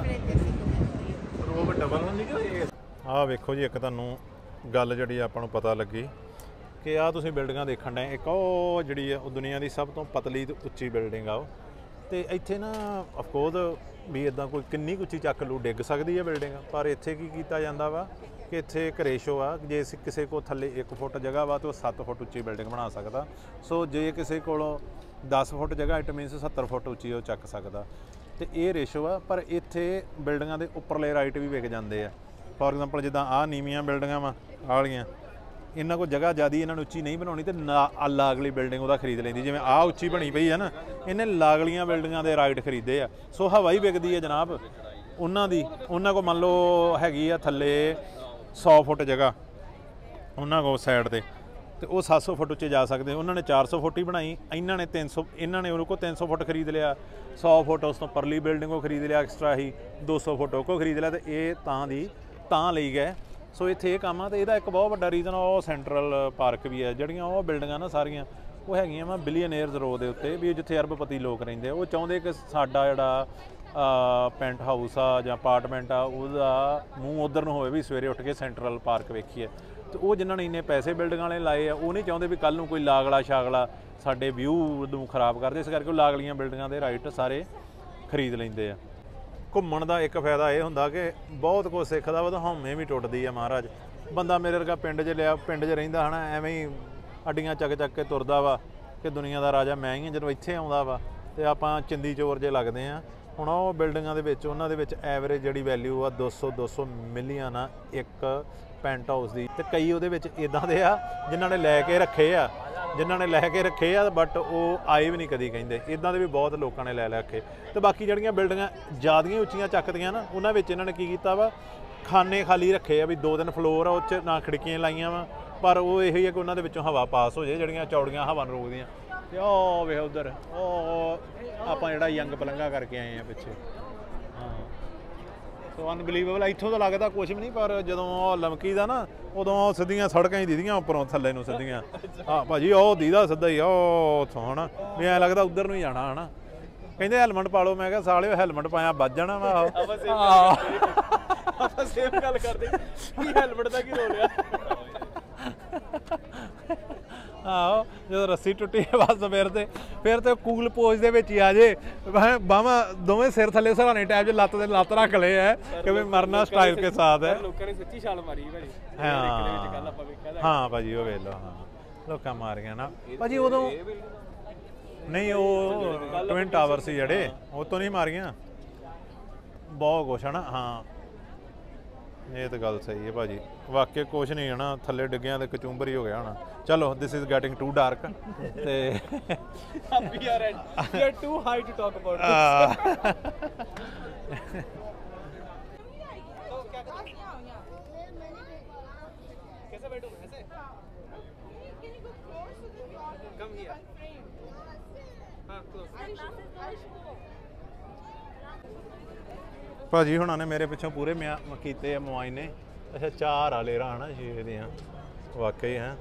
ਰੋਬ ਡਬਲ ਹੁੰਦੀ ਕਿ ਆਹ ਵੇਖੋ ਜੀ ਇੱਕ ਤੁਹਾਨੂੰ ਗੱਲ ਜਿਹੜੀ ਆਪਾਂ ਨੂੰ ਪਤਾ ਲੱਗੀ ਕਿ ਆਹ ਤੁਸੀਂ ਬਿਲਡਿੰਗਾਂ ਦੇਖਣ ਡਏ ਇੱਕ ਉਹ ਜਿਹੜੀ ਆ ਉਹ ਦੁਨੀਆ ਦੀ ਸਭ ਤੋਂ ਪਤਲੀ ਤੇ ਉੱਚੀ ਬਿਲਡਿੰਗ ਆ ਉਹ ਤੇ ਇੱਥੇ ਨਾ ਅਫਕੋਰਸ ਵੀ ਇਦਾਂ ਕੋਈ ਕਿੰਨੀ ਉੱਚੀ ਚੱਕ ਲੂ ਡਿੱਗ ਸਕਦੀ ਹੈ ਬਿਲਡਿੰਗ ਪਰ ਇੱਥੇ ਕੀ ਕੀਤਾ ਜਾਂਦਾ ਵਾ ਕਿ ਇੱਥੇ ਇੱਕ ਰੇਸ਼ੋ ਆ ਜੇ ਕਿਸੇ ਕੋਲ ਥੱਲੇ 1 ਫੁੱਟ ਜਗ੍ਹਾ ਵਾ ਤਾਂ ਉਹ 7 ਫੁੱਟ ਉੱਚੀ ਬਿਲਡਿੰਗ ਬਣਾ ਸਕਦਾ ਸੋ ਜੇ ਕਿਸੇ ਕੋਲੋਂ 10 ਫੁੱਟ ਜਗ੍ਹਾ ਇਟ ਮੀਨਸ 70 ਫੁੱਟ ਉੱਚੀ ਉਹ ਚੱਕ ਸਕਦਾ ਤੇ ਇਹ ਰੇਸ਼ੋ ਆ ਪਰ ਇੱਥੇ ਬਿਲਡਿੰਗਾਂ ਦੇ ਉੱਪਰਲੇ ਰਾਈਟ ਵੀ ਵਿਕ ਜਾਂਦੇ ਆ ਫੋਰ ਐਗਜ਼ਾਮਪਲ ਜਿੱਦਾਂ ਆਹ ਨੀਵੀਆਂ ਬਿਲਡਿੰਗਾਂ ਵਾ ਵਾਲੀਆਂ ਇਹਨਾਂ ਕੋਲ ਜਗ੍ਹਾ ਜ਼ਿਆਦਾ ਇਹਨਾਂ ਨੂੰ ਉੱਚੀ ਨਹੀਂ ਬਣਾਉਣੀ ਤੇ ਲਾਗਲੀ ਬਿਲਡਿੰਗ ਉਹਦਾ ਖਰੀਦ ਲੈਂਦੀ ਜਿਵੇਂ ਆਹ ਉੱਚੀ ਬਣੀ ਪਈ ਆ ਨਾ ਇਹਨੇ ਲਾਗਲੀਆਂ ਬਿਲਡਿੰਗਾਂ ਦੇ ਰਾਈਟ ਖਰੀਦੇ ਆ ਸੋ ਹਵਾ ਹੀ ਵਿਕਦੀ ਆ ਜਨਾਬ ਉਹਨਾਂ ਕੋਲ ਮੰਨ ਲਓ ਹੈਗੀ ਆ ਥੱਲੇ 100 ਫੁੱਟ ਜਗ੍ਹਾ ਉਹਨਾਂ ਕੋਲ ਸਾਈਡ ਤੇ ਉਹ 700 ਫੁੱਟ ਉੱਚੇ ਜਾ ਸਕਦੇ ਉਹਨਾਂ ਨੇ 400 ਫੁੱਟ ਹੀ ਬਣਾਈ ਇਹਨਾਂ ਨੇ 300 ਇਹਨਾਂ ਨੇ ਉਹਨੂੰ ਕੋਲ 300 ਫੁੱਟ ਖਰੀਦ ਲਿਆ 100 ਫੁੱਟ ਉਸ ਤੋਂ ਪਰਲੀ ਬਿਲਡਿੰਗ ਉਹ ਖਰੀਦ ਲਿਆ ਐਕਸਟਰਾ ਹੀ 200 ਫੁੱਟ ਉਹ ਕੋ ਖਰੀਦ ਲਿਆ ਤੇ ਇਹ ਤਾਂ ਲਈ ਗਏ ਸੋ ਇੱਥੇ ਇਹ ਕੰਮ ਆ ਤੇ ਇਹਦਾ ਇੱਕ ਬਹੁਤ ਵੱਡਾ ਰੀਜ਼ਨ ਉਹ ਸੈਂਟਰਲ ਪਾਰਕ ਵੀ ਹੈ ਜਿਹੜੀਆਂ ਉਹ ਬਿਲਡਿੰਗਾਂ ਨਾ ਸਾਰੀਆਂ ਉਹ ਹੈਗੀਆਂ ਵਾ ਬਿਲੀਅਨੇਅਰਸ ਰੋਡ ਦੇ ਉੱਤੇ ਵੀ ਜਿੱਥੇ ਅਰਬਪਤੀ ਲੋਕ ਰਹਿੰਦੇ ਆ ਉਹ ਚਾਹੁੰਦੇ ਕਿ ਸਾਡਾ ਜਿਹੜਾ ਪੈਂਟ ਹਾਊਸ ਆ ਜਾਂ ਅਪਾਰਟਮੈਂਟ ਆ ਉਹਦਾ ਮੂੰਹ ਉੱਧਰ ਨੂੰ ਹੋਵੇ ਵੀ ਸਵੇਰੇ ਉੱਠ ਕੇ ਸੈਂਟਰਲ ਪਾਰਕ ਵੇਖੀਏ ਤੇ ਉਹ ਜਿਨ੍ਹਾਂ ਨੇ ਇੰਨੇ ਪੈਸੇ ਬਿਲਡਿੰਗਾਂ ਵਾਲੇ ਲਾਏ ਆ ਉਹ ਨਹੀਂ ਚਾਹੁੰਦੇ ਵੀ ਕੱਲ੍ਹ ਨੂੰ ਕੋਈ ਲਾਗਲਾ ਸ਼ਾਗਲਾ ਸਾਡੇ ਵਿਊ ਨੂੰ ਖਰਾਬ ਕਰਦੇ ਇਸ ਕਰਕੇ ਉਹ ਲਾਗਲੀਆਂ ਬਿਲਡਿੰਗਾਂ ਦੇ ਰਾਈਟ ਸਾਰੇ ਖਰੀਦ ਲੈਂਦੇ ਆ ਘੁੰਮਣ ਦਾ ਇੱਕ ਫਾਇਦਾ ਇਹ ਹੁੰਦਾ ਕਿ ਬਹੁਤ ਕੁਝ ਸਿੱਖਦਾ ਵਾ ਤਾਂ ਹਉਮੈ ਵੀ ਟੁੱਟਦੀ ਆ ਮਹਾਰਾਜ ਬੰਦਾ ਮੇਰੇ ਵਰਗਾ ਪਿੰਡ 'ਚ ਰਹਿੰਦਾ ਹਨਾ ਐਵੇਂ ਹੀ ਅੱਡੀਆਂ ਚੱਕ ਕੇ ਤੁਰਦਾ ਵਾ ਕਿ ਦੁਨੀਆ ਦਾ ਰਾਜਾ ਮੈਂ ਹੀ ਹਾਂ ਜਦੋਂ ਇੱਥੇ ਆਉਂਦਾ ਵਾ ਤੇ ਆਪਾਂ ਚਿੰਦੀ ਚੋਰ ਜੇ ਲੱਗਦੇ ਆ ਹੁਣ ਉਹ ਬਿਲਡਿੰਗਾਂ ਦੇ ਵਿੱਚ ਉਹਨਾਂ ਦੇ ਵਿੱਚ ਐਵਰੇਜ ਜਿਹੜੀ ਵੈਲਿਊ ਆ 200 ਮਿਲੀਅਨ ਆ ਇੱਕ ਪੈਂਟ ਹਾਊਸ ਦੀ ਤੇ ਕਈ ਉਹਦੇ ਵਿੱਚ ਇਦਾਂ ਦੇ ਆ ਜਿਨ੍ਹਾਂ ਨੇ ਲੈ ਕੇ ਰੱਖੇ ਆ ਬਟ ਉਹ ਆਏ ਵੀ ਨਹੀਂ ਕਦੀ ਕਹਿੰਦੇ ਇਦਾਂ ਦੇ ਵੀ ਬਹੁਤ ਲੋਕਾਂ ਨੇ ਲੈ ਰੱਖੇ ਤੇ ਬਾਕੀ ਜਿਹੜੀਆਂ ਬਿਲਡਿੰਗਾਂ ਜ਼ਿਆਦੀਆਂ ਉੱਚੀਆਂ ਚੱਕਦੀਆਂ ਨਾ ਉਹਨਾਂ ਵਿੱਚ ਇਹਨਾਂ ਨੇ ਕੀ ਕੀਤਾ ਵਾ ਖਾਨੇ ਖਾਲੀ ਰੱਖੇ ਆ ਵੀ 2-3 ਫਲੋਰ ਆ ਉਹ 'ਚ ਨਾ ਖਿੜਕੀਆਂ ਲਾਈਆਂ ਵਾ ਪਰ ਉਹ ਇਹੋ ਹੀ ਆ ਕਿ ਉਹਨਾਂ ਦੇ ਵਿੱਚੋਂ ਹਵਾ ਪਾਸ ਹੋ ਜਾਏ ਜਿਹੜੀਆਂ ਚੌੜੀਆਂ ਹਵਾ ਨੂੰ ਰੋਕਦੀਆਂ ਤੇ ਉਹ ਵੇਖ ਉੱਧਰ ਉਹ ਆਪਾਂ ਜਿਹੜਾ ਯੰਗ ਪਲੰਘਾ ਕਰਕੇ ਆਏ ਆ ਪਿੱਛੇ ਹਾਂ ਸੋ ਅਨਬਲੀਵੇਬਲ ਇੱਥੋਂ ਤਾਂ ਲੱਗਦਾ ਕੁਛ ਵੀ ਨਹੀਂ ਪਰ ਜਦੋਂ ਉਹ ਲਮਕੀ ਦਾ ਨਾ ਉਦੋਂ ਉਹ ਸਿੱਧੀਆਂ ਸੜਕਾਂ ਹੀ ਦੀਦੀਆਂ ਉੱਪਰੋਂ ਥੱਲੇ ਨੂੰ ਸਿੱਧੀਆਂ ਹਾਂ ਭਾਜੀ ਉਹ ਦੀਦਾ ਸਿੱਧਾ ਹੀ ਉਹ ਉੱਥੋਂ ਹਨਾ ਵੀ ਐਂ ਲੱਗਦਾ ਉੱਧਰ ਨੂੰ ਹੀ ਜਾਣਾ ਹਨਾ ਕਹਿੰਦੇ ਹੈਲਮਟ ਪਾ ਲਓ ਮੈਂ ਕਿਹਾ ਸਾਲਿਓ ਹੈਲਮਟ ਪਾਇਆ ਵੱਜ ਜਾਣਾ ਵਾ ਆਪਾਂ ਸੇਮ ਗੱਲ ਕਰਦੇ ਕੀ ਹੈਲਮਟ ਦਾ ਕੀ ਰੋਲ ਆ ਆਹੋ ਜਦੋਂ ਰੱਸੀ ਟੁੱਟੀ ਬਸ ਫਿਰ ਤੇ ਕੂਲ ਪੋਜ ਦੇ ਵਿੱਚ ਹੀ ਆ ਜੇ ਬਾਹਾਂ ਦੋਵੇਂ ਸਿਰ ਥੱਲੇ ਸਰਾਣੇ ਟਾਈਪ 'ਚ ਲੱਤ ਤੇ ਲੱਤ ਰੱਖ ਲਏ ਹੈ ਕਿ ਵੀ ਮਰਨਾ ਸਟਾਈਲ ਕੇ ਸਾਥ ਹੈ ਲੋਕਾਂ ਨੇ ਸੱਚੀ ਛਾਲ ਮਾਰੀ ਭਾਜੀ ਹਾਂ ਭਾਜੀ ਉਹ ਵੇਖ ਲਓ ਹਾਂ ਲੋਕਾਂ ਮਾਰੀਆਂ ਨਾ ਭਾਜੀ ਉਦੋਂ ਨਹੀਂ ਉਹ ਟਵਿਨ ਟਾਵਰ ਸੀ ਜਿਹੜੇ ਉਹ ਤੋਂ ਨਹੀਂ ਮਾਰੀਆਂ ਬਹੁਤ ਕੁਛ ਹੈ ਨਾ ਹਾਂ ਇਹ ਤਾਂ ਗੱਲ ਸਹੀ ਹੈ ਭਾਜੀ ਵਾਕਿਆ ਕੁਛ ਨਹੀਂ ਹੈ ਨਾ ਥੱਲੇ ਡਿੱਗਿਆਂ ਤੇ ਕਚੂੰਬਰ ਹੀ ਹੋ ਗਿਆ ਹੋਣਾ ਚਲੋ this is getting to dark ਤੇ we are too high to talk about this. कैसे बैठूं ऐसे come here हाँ close ਭਾਜੀ ਹੁਣਾਂ ਨੇ ਮੇਰੇ ਪਿੱਛੋਂ ਪੂਰੇ ਕੀਤੇ ਆ ਮੁਆਇਨੇ ਅੱਛਾ 4 ਆ ਲੇਰਾ ਹਨਾ 6 ਦੀਆਂ ਵਾਕਈ ਹੈ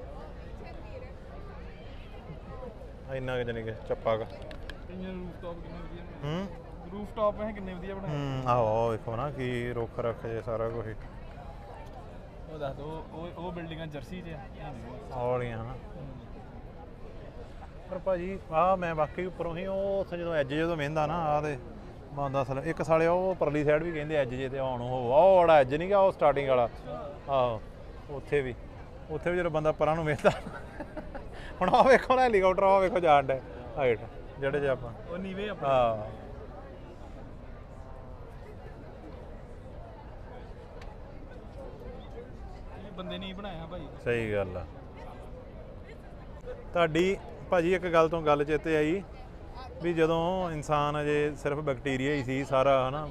ਇੰਨਾ ਕਿ ਜਾਨੀ ਕਿ ਚੱਪਾ ਕ ਰੂਫਟਾਪ ਕਿੰਨੇ ਵਧੀਆ ਰੂਫਟਾਪ ਹੈ ਕਿੰਨੇ ਵਧੀਆ ਬਣਾਏ ਆਹੋ ਵੇਖੋ ਨਾ ਕੀ ਰੁੱਖ ਰੱਖ ਜੇ ਸਾਰਾ ਕੁਝ ਉਹ ਦੱਸ ਦੋ ਉਹ ਬਿਲਡਿੰਗਾਂ ਜਰਸੀ 'ਚ ਹੌਲੀਆਂ ਹਨਾ ਪਰ ਭਾਜੀ ਆਹ ਮੈਂ ਵਾਕਈ ਉੱਪਰੋਂ ਹੀ ਉਹ ਉੱਥੇ ਜਦੋਂ ਐਜ ਜਦੋਂ ਵਹਿੰਦਾ ਨਾ ਆਹ ਤੇ ਬੰਦਾ ਇੱਕ ਸਾਲੇ ਉਹ ਪਰਲੀ ਸਾਈਡ ਵੀ ਕਹਿੰਦੇ ਐਜ ਜੇ ਤੇ ਆਉਣ ਉਹ ਵਾਲਾ ਐਜ ਨਹੀਂ ਗਾ ਉਹ ਸਟਾਰਟਿੰਗ ਵਾਲਾ ਆਹੋ ਉੱਥੇ ਵੀ ਜਦੋਂ ਬੰਦਾ ਪਰਾਂ ਨੂੰ ਵੇਖਦਾ ਹੁਣ ਆਹ ਵੇਖੋ ਨਾ ਹੈਲੀਕਾਪਟਰ ਆਹ ਵੇਖੋ ਜਾਣ ਡੇ ਹਾਈਟ ਜਿਹੜੇ ਜੇ ਆਪਾਂ ਉਹ ਨੀਵੇਂ ਆਪਾਂ ਹਾਂ ਬੰਦੇ ਨਹੀਂ ਬਣਾਇਆ ਭਾਈ ਸਹੀ ਗੱਲ ਆ ਤੁਹਾਡੀ ਭਾਜੀ ਇੱਕ ਗੱਲ ਤੋਂ ਗੱਲ ਚੇਤੇ ਆਈ ਵੀ ਜਦੋਂ ਇਨਸਾਨ ਅਜੇ ਸਿਰਫ ਬੈਕਟੀਰੀਆ ਹੀ ਸੀ ਸਾਰਾ ਹਨਾ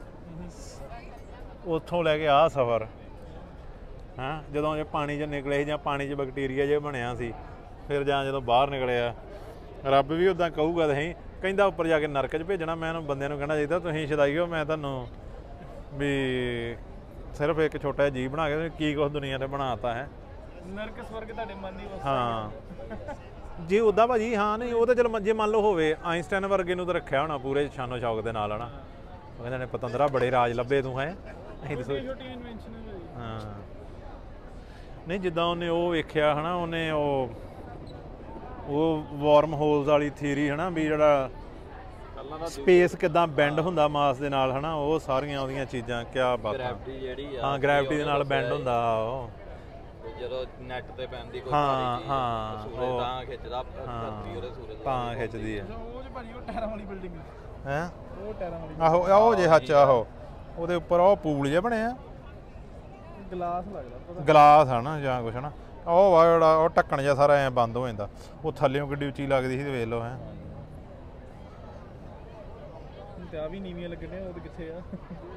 ਉੱਥੋਂ ਲੈ ਕੇ ਆਹ ਸਫ਼ਰ ਹਾਂ ਜਦੋਂ ਇਹ ਪਾਣੀ 'ਚ ਨਿਕਲੇ ਜਾਂ ਪਾਣੀ 'ਚ ਬੈਕਟੀਰੀਆ ਜੇ ਬਣਿਆ ਸੀ ਫਿਰ ਜਾਂ ਜਦੋਂ ਬਾਹਰ ਨਿਕਲਿਆ ਰੱਬ ਵੀ ਉੱਦਾਂ ਕਹੂਗਾ ਤੁਸੀਂ ਕਹਿੰਦਾ ਉੱਪਰ ਜਾ ਕੇ ਨਰਕ 'ਚ ਭੇਜਣਾ ਮੈਂ ਉਹਨੂੰ ਬੰਦਿਆਂ ਨੂੰ ਕਹਿਣਾ ਚਾਹੀਦਾ ਤੁਸੀਂ ਛਦਾਈਓ ਮੈਂ ਤੁਹਾਨੂੰ ਵੀ ਸਿਰਫ ਇੱਕ ਛੋਟਾ ਜਿਹਾ ਜੀਵ ਬਣਾ ਕੇ ਕੀ ਕੁਛ ਦੁਨੀਆ ਤੇ ਬਣਾਤਾ ਹੈ ਨਰਕ ਸਵਰਗ ਤੁਹਾਡੇ ਮਨ ਦੀ ਵਸਾ ਹਾਂ ਜੀ ਉੱਦਾਂ ਭਾਜੀ ਹਾਂ ਨਹੀਂ ਉਹ ਤਾਂ ਚਲ ਜੇ ਮੰਨ ਲਓ ਹੋਵੇ ਆਇਨਸਟਾਈਨ ਵਰਗੇ ਨੂੰ ਤਾਂ ਰੱਖਿਆ ਹੋਣਾ ਪੂਰੇ ਸ਼ਾਨੋ ਸ਼ੌਕ ਦੇ ਨਾਲ ਹਨਾ ਉਹ ਕਹਿੰਦੇ ਨੇ ਪਤੰਦਰਾ ਬੜੇ ਰਾਜ ਲੱਭੇ ਤੂੰ ਹੈ ਅਸੀਂ ਦੱਸੋ ਛੋਟੀ ਇਨਵੈਂਸ਼ਨ ਹੈ ਹਾਂ ਨਹੀਂ ਜਿੱਦਾਂ ਉਹਨੇ ਉਹ ਵੇਖਿਆ ਹਨਾ ਉਹਨੇ ਉਹ ਵਾਰਮ ਹੋਲਸ ਵਾਲੀ ਥਿਊਰੀ ਹਨਾ ਵੀ ਜਿਹੜਾ ਸਪੇਸ ਕਿਦਾਂ ਬੈਂਡ ਹੁੰਦਾ ਮਾਸ ਦੇ ਨਾਲ ਹਨਾ ਉਹ ਸਾਰੀਆਂ ਉਹਦੀਆਂ ਚੀਜ਼ਾਂ ਕਿਆ ਬਾਤਾਂ ਗ੍ਰੈਵਿਟੀ ਜਿਹੜੀ ਆ ਹਾਂ ਗ੍ਰੈਵਿਟੀ ਦੇ ਨਾਲ ਬੈਂਡ ਹੁੰਦਾ ਉਹ ਜਦੋਂ ਨੈਟ ਤੇ ਪੈਂਦੀ ਕੋਈ ਹਾਂ ਚੀਜ਼ ਹਾਂ ਸੂਰਜ ਤਾਂ ਖਿੱਚਦਾ ਧਰਤੀ ਉਹਦੇ ਸੂਰਜ ਤਾਂ ਖਿੱਚਦੀ ਹੈ ਉਹ ਜੇ ਭਾਜੀ ਉਹ ਟਾਇਰਾਂ ਵਾਲੀ ਬਿਲਡਿੰਗ ਹੈ ਉਹ ਟਾਇਰਾਂ ਵਾਲੀ ਆਹੋ ਉਹ ਜੇ ਹੱਚ ਆਹੋ ਉਹਦੇ ਉੱਪਰ ਉਹ ਪੂਲ ਜਿਹਾ ਬਣਿਆ ਗਲਾਸ ਲੱਗਦਾ ਪਤਾ ਗਲਾਸ ਹਨਾ ਜਾਂ ਕੁਛ ਹਨਾ ਉਹ ਵਾ ਜਿਹੜਾ ਉਹ ਢੱਕਣ ਜਿਹਾ ਸਾਰਾ ਐ ਬੰਦ ਹੋ ਜਾਂਦਾ ਉਹ ਥੱਲੇੋਂ ਕਿੱਡੀ ਉੱਚੀ ਲੱਗਦੀ ਸੀ ਤੇ ਵੇਖ ਲਓ ਹੈ ਤੇ ਆ ਵੀ ਨੀਵੀਆਂ ਲੱਗਣੇ ਉਹ ਤੇ ਕਿੱਥੇ ਆ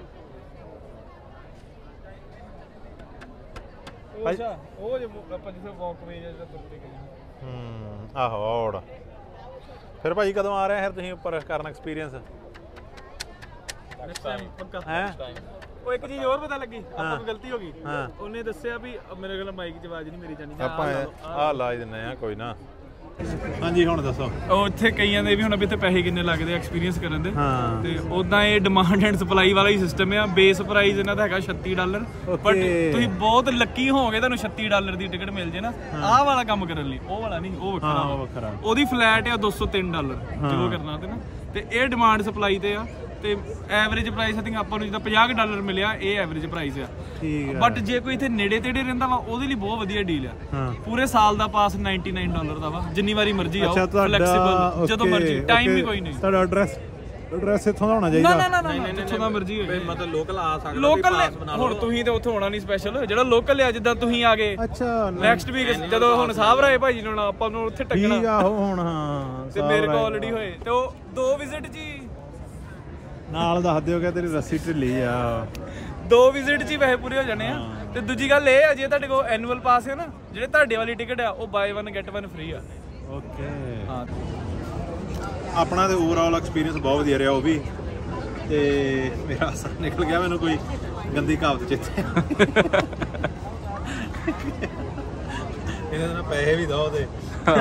ਉਹ ਅੱਛਾ ਉਹ ਜੇ ਆਪਾਂ ਜਿੱਥੇ ਵਾਕਵੇ ਜਾਂ ਤੁਰਦੇ ਗਏ ਆਹੋ ਔੜ ਫਿਰ ਭਾਜੀ ਕਦੋਂ ਆ ਰਹੇ ਫਿਰ ਤੁਸੀਂ ਉੱਪਰ ਕਰਨ ਐਕਸਪੀਰੀਅੰਸ ਨੈਕਸਟ ਟਾਈਮ ਪੱਕਾ ਹੈ ਉਹ ਇੱਕ ਚੀਜ਼ ਹੋਰ ਪਤਾ ਲੱਗੀ ਆਪਾਂ ਨੂੰ ਗਲਤੀ ਹੋ ਗਈ ਉਹਨੇ ਦੱਸਿਆ ਵੀ ਮੇਰੇ ਕੋਲ ਮਾਈਕ 'ਚ ਆਵਾਜ਼ ਨਹੀਂ ਮੇਰੀ ਜਾਣੀ ਆਪਾਂ ਆਹ ਲਾ ਦਿੰਦੇ ਆ ਕੋਈ ਨਾ ਹਾਂਜੀ ਹੁਣ ਦੱਸੋ ਉਹ ਇੱਥੇ ਕਈਆਂ ਦੇ ਵੀ ਹੁਣ ਇੱਥੇ ਪੈਸੇ ਕਿੰਨੇ ਲੱਗਦੇ ਐਕਸਪੀਰੀਅੰਸ ਕਰਨ ਦੇ ਹਾਂ ਤੇ ਉਦਾਂ ਇਹ ਡਿਮਾਂਡ ਐਂਡ ਸਪਲਾਈ ਵਾਲਾ ਹੀ ਸਿਸਟਮ ਆ ਬੇਸ ਪ੍ਰਾਈਸ ਇਹਨਾਂ ਦਾ ਹੈਗਾ $36 ਬਟ ਤੁਸੀਂ ਬਹੁਤ ਲੱਕੀ ਹੋਵੋਗੇ ਤੁਹਾਨੂੰ $36 ਦੀ ਟਿਕਟ ਮਿਲ ਜੇ ਨਾ ਆਹ ਵਾਲਾ ਕੰਮ ਕਰਨ ਲਈ ਉਹ ਵਾਲਾ ਨਹੀਂ ਉਹ ਵੱਖਰਾ ਉਹਦੀ ਫਲੈਟ ਆ $203 ਜੋ ਕਰਨਾ ਤੇ ਨਾ ਤੇ ਇਹ ਡਿਮਾਂਡ ਸਪਲਾਈ ਤੇ ਆ ਤੇ ਐਵਰੇਜ ਪ੍ਰਾਈਸ ਆਈ ਥਿੰਕ ਆਪਾਂ ਨੂੰ ਜਿੱਦਾਂ $50 ਮਿਲਿਆ ਇਹ ਐਵਰੇਜ ਪ੍ਰਾਈਸ ਆ ਠੀਕ ਆ ਬਟ ਜੇ ਕੋਈ ਇੱਥੇ ਨੇੜੇ ਤੇੜੇ ਰਹਿੰਦਾ ਵਾ ਉਹਦੇ ਲਈ ਬਹੁਤ ਵਧੀਆ ਡੀਲ ਆ ਪੂਰੇ ਸਾਲ ਦਾ ਪਾਸ $99 ਦਾ ਵਾ ਜਿੰਨੀ ਵਾਰੀ ਮਰਜ਼ੀ ਆਓ ਫਲੈਕਸੀਬਲ ਜਦੋਂ ਮਰਜ਼ੀ ਟਾਈਮ ਵੀ ਕੋਈ ਨਹੀਂ ਤੁਹਾਡਾ ਐਡਰੈਸ ਇੱਥੋਂ ਦਾ ਹੋਣਾ ਚਾਹੀਦਾ ਨਾ ਜਿੱਥੋਂ ਦਾ ਮਰਜ਼ੀ ਹੋਵੇ ਮਤਲਬ ਲੋਕਲ ਆ ਸਕਦਾ ਲੋਕਲ ਹੁਣ ਤੁਸੀਂ ਤੇ ਉੱਥੇ ਹੋਣਾ ਨਹੀਂ ਸਪੈਸ਼ਲ ਜਿਹੜਾ ਲੋਕਲ ਆ ਜਿੱਦਾਂ ਤੁਸੀਂ ਆ ਗਏ ਅੱਛਾ ਨੈਕਸਟ ਵੀਕ ਜਦੋਂ ਹੁਣ ਸਾਹਿਬ ਰਾਏ ਭਾਜੀ ਨੂੰ ਆਪਾਂ ਨੂੰ ਉੱਥੇ ਟੱਕਣਾ ਠੀਕ ਆ ਹੁਣ ਹਾਂ ਤੇ ਮੇਰੇ ਕੋਲ ਆਲਰੇਡੀ ਹੋਏ ਤੇ ਉਹ 2 ਵਿਜ਼ਿਟ ਜੀ ਨਾਲ ਦੱਸ ਦਿਓ ਕਿ ਤੇਰੀ ਰੱਸੀ ਢਿੱਲੀ ਆ 2 ਵਿਜ਼ਿਟ 'ਚ ਹੀ ਪੈਸੇ ਪੂਰੇ ਹੋ ਜਾਣੇ ਆ ਤੇ ਦੂਜੀ ਗੱਲ ਇਹ ਆ ਜੇ ਤੁਹਾਡੇ ਕੋਲ ਐਨੂਅਲ ਪਾਸ ਹੈ ਨਾ ਜਿਹੜੇ ਤੁਹਾਡੇ ਵਾਲੀ ਟਿਕਟ ਆ ਉਹ ਬਾਏ 1 ਗੈਟ 1 ਫ੍ਰੀ ਆ ਓਕੇ ਹਾਂ ਆਪਣਾ ਤੇ ਓਵਰਆਲ ਐਕਸਪੀਰੀਅੰਸ ਬਹੁਤ ਵਧੀਆ ਰਿਹਾ ਉਹ ਵੀ ਤੇ ਮੇਰਾ ਨਿਕਲ ਗਿਆ ਮੈਨੂੰ ਕੋਈ ਗੰਦੀ ਕਹਾਵਤ ਚੇਤੇ ਇਹਨਾਂ ਨਾਲ ਪੈਸੇ ਵੀ ਦੋ ਤੇ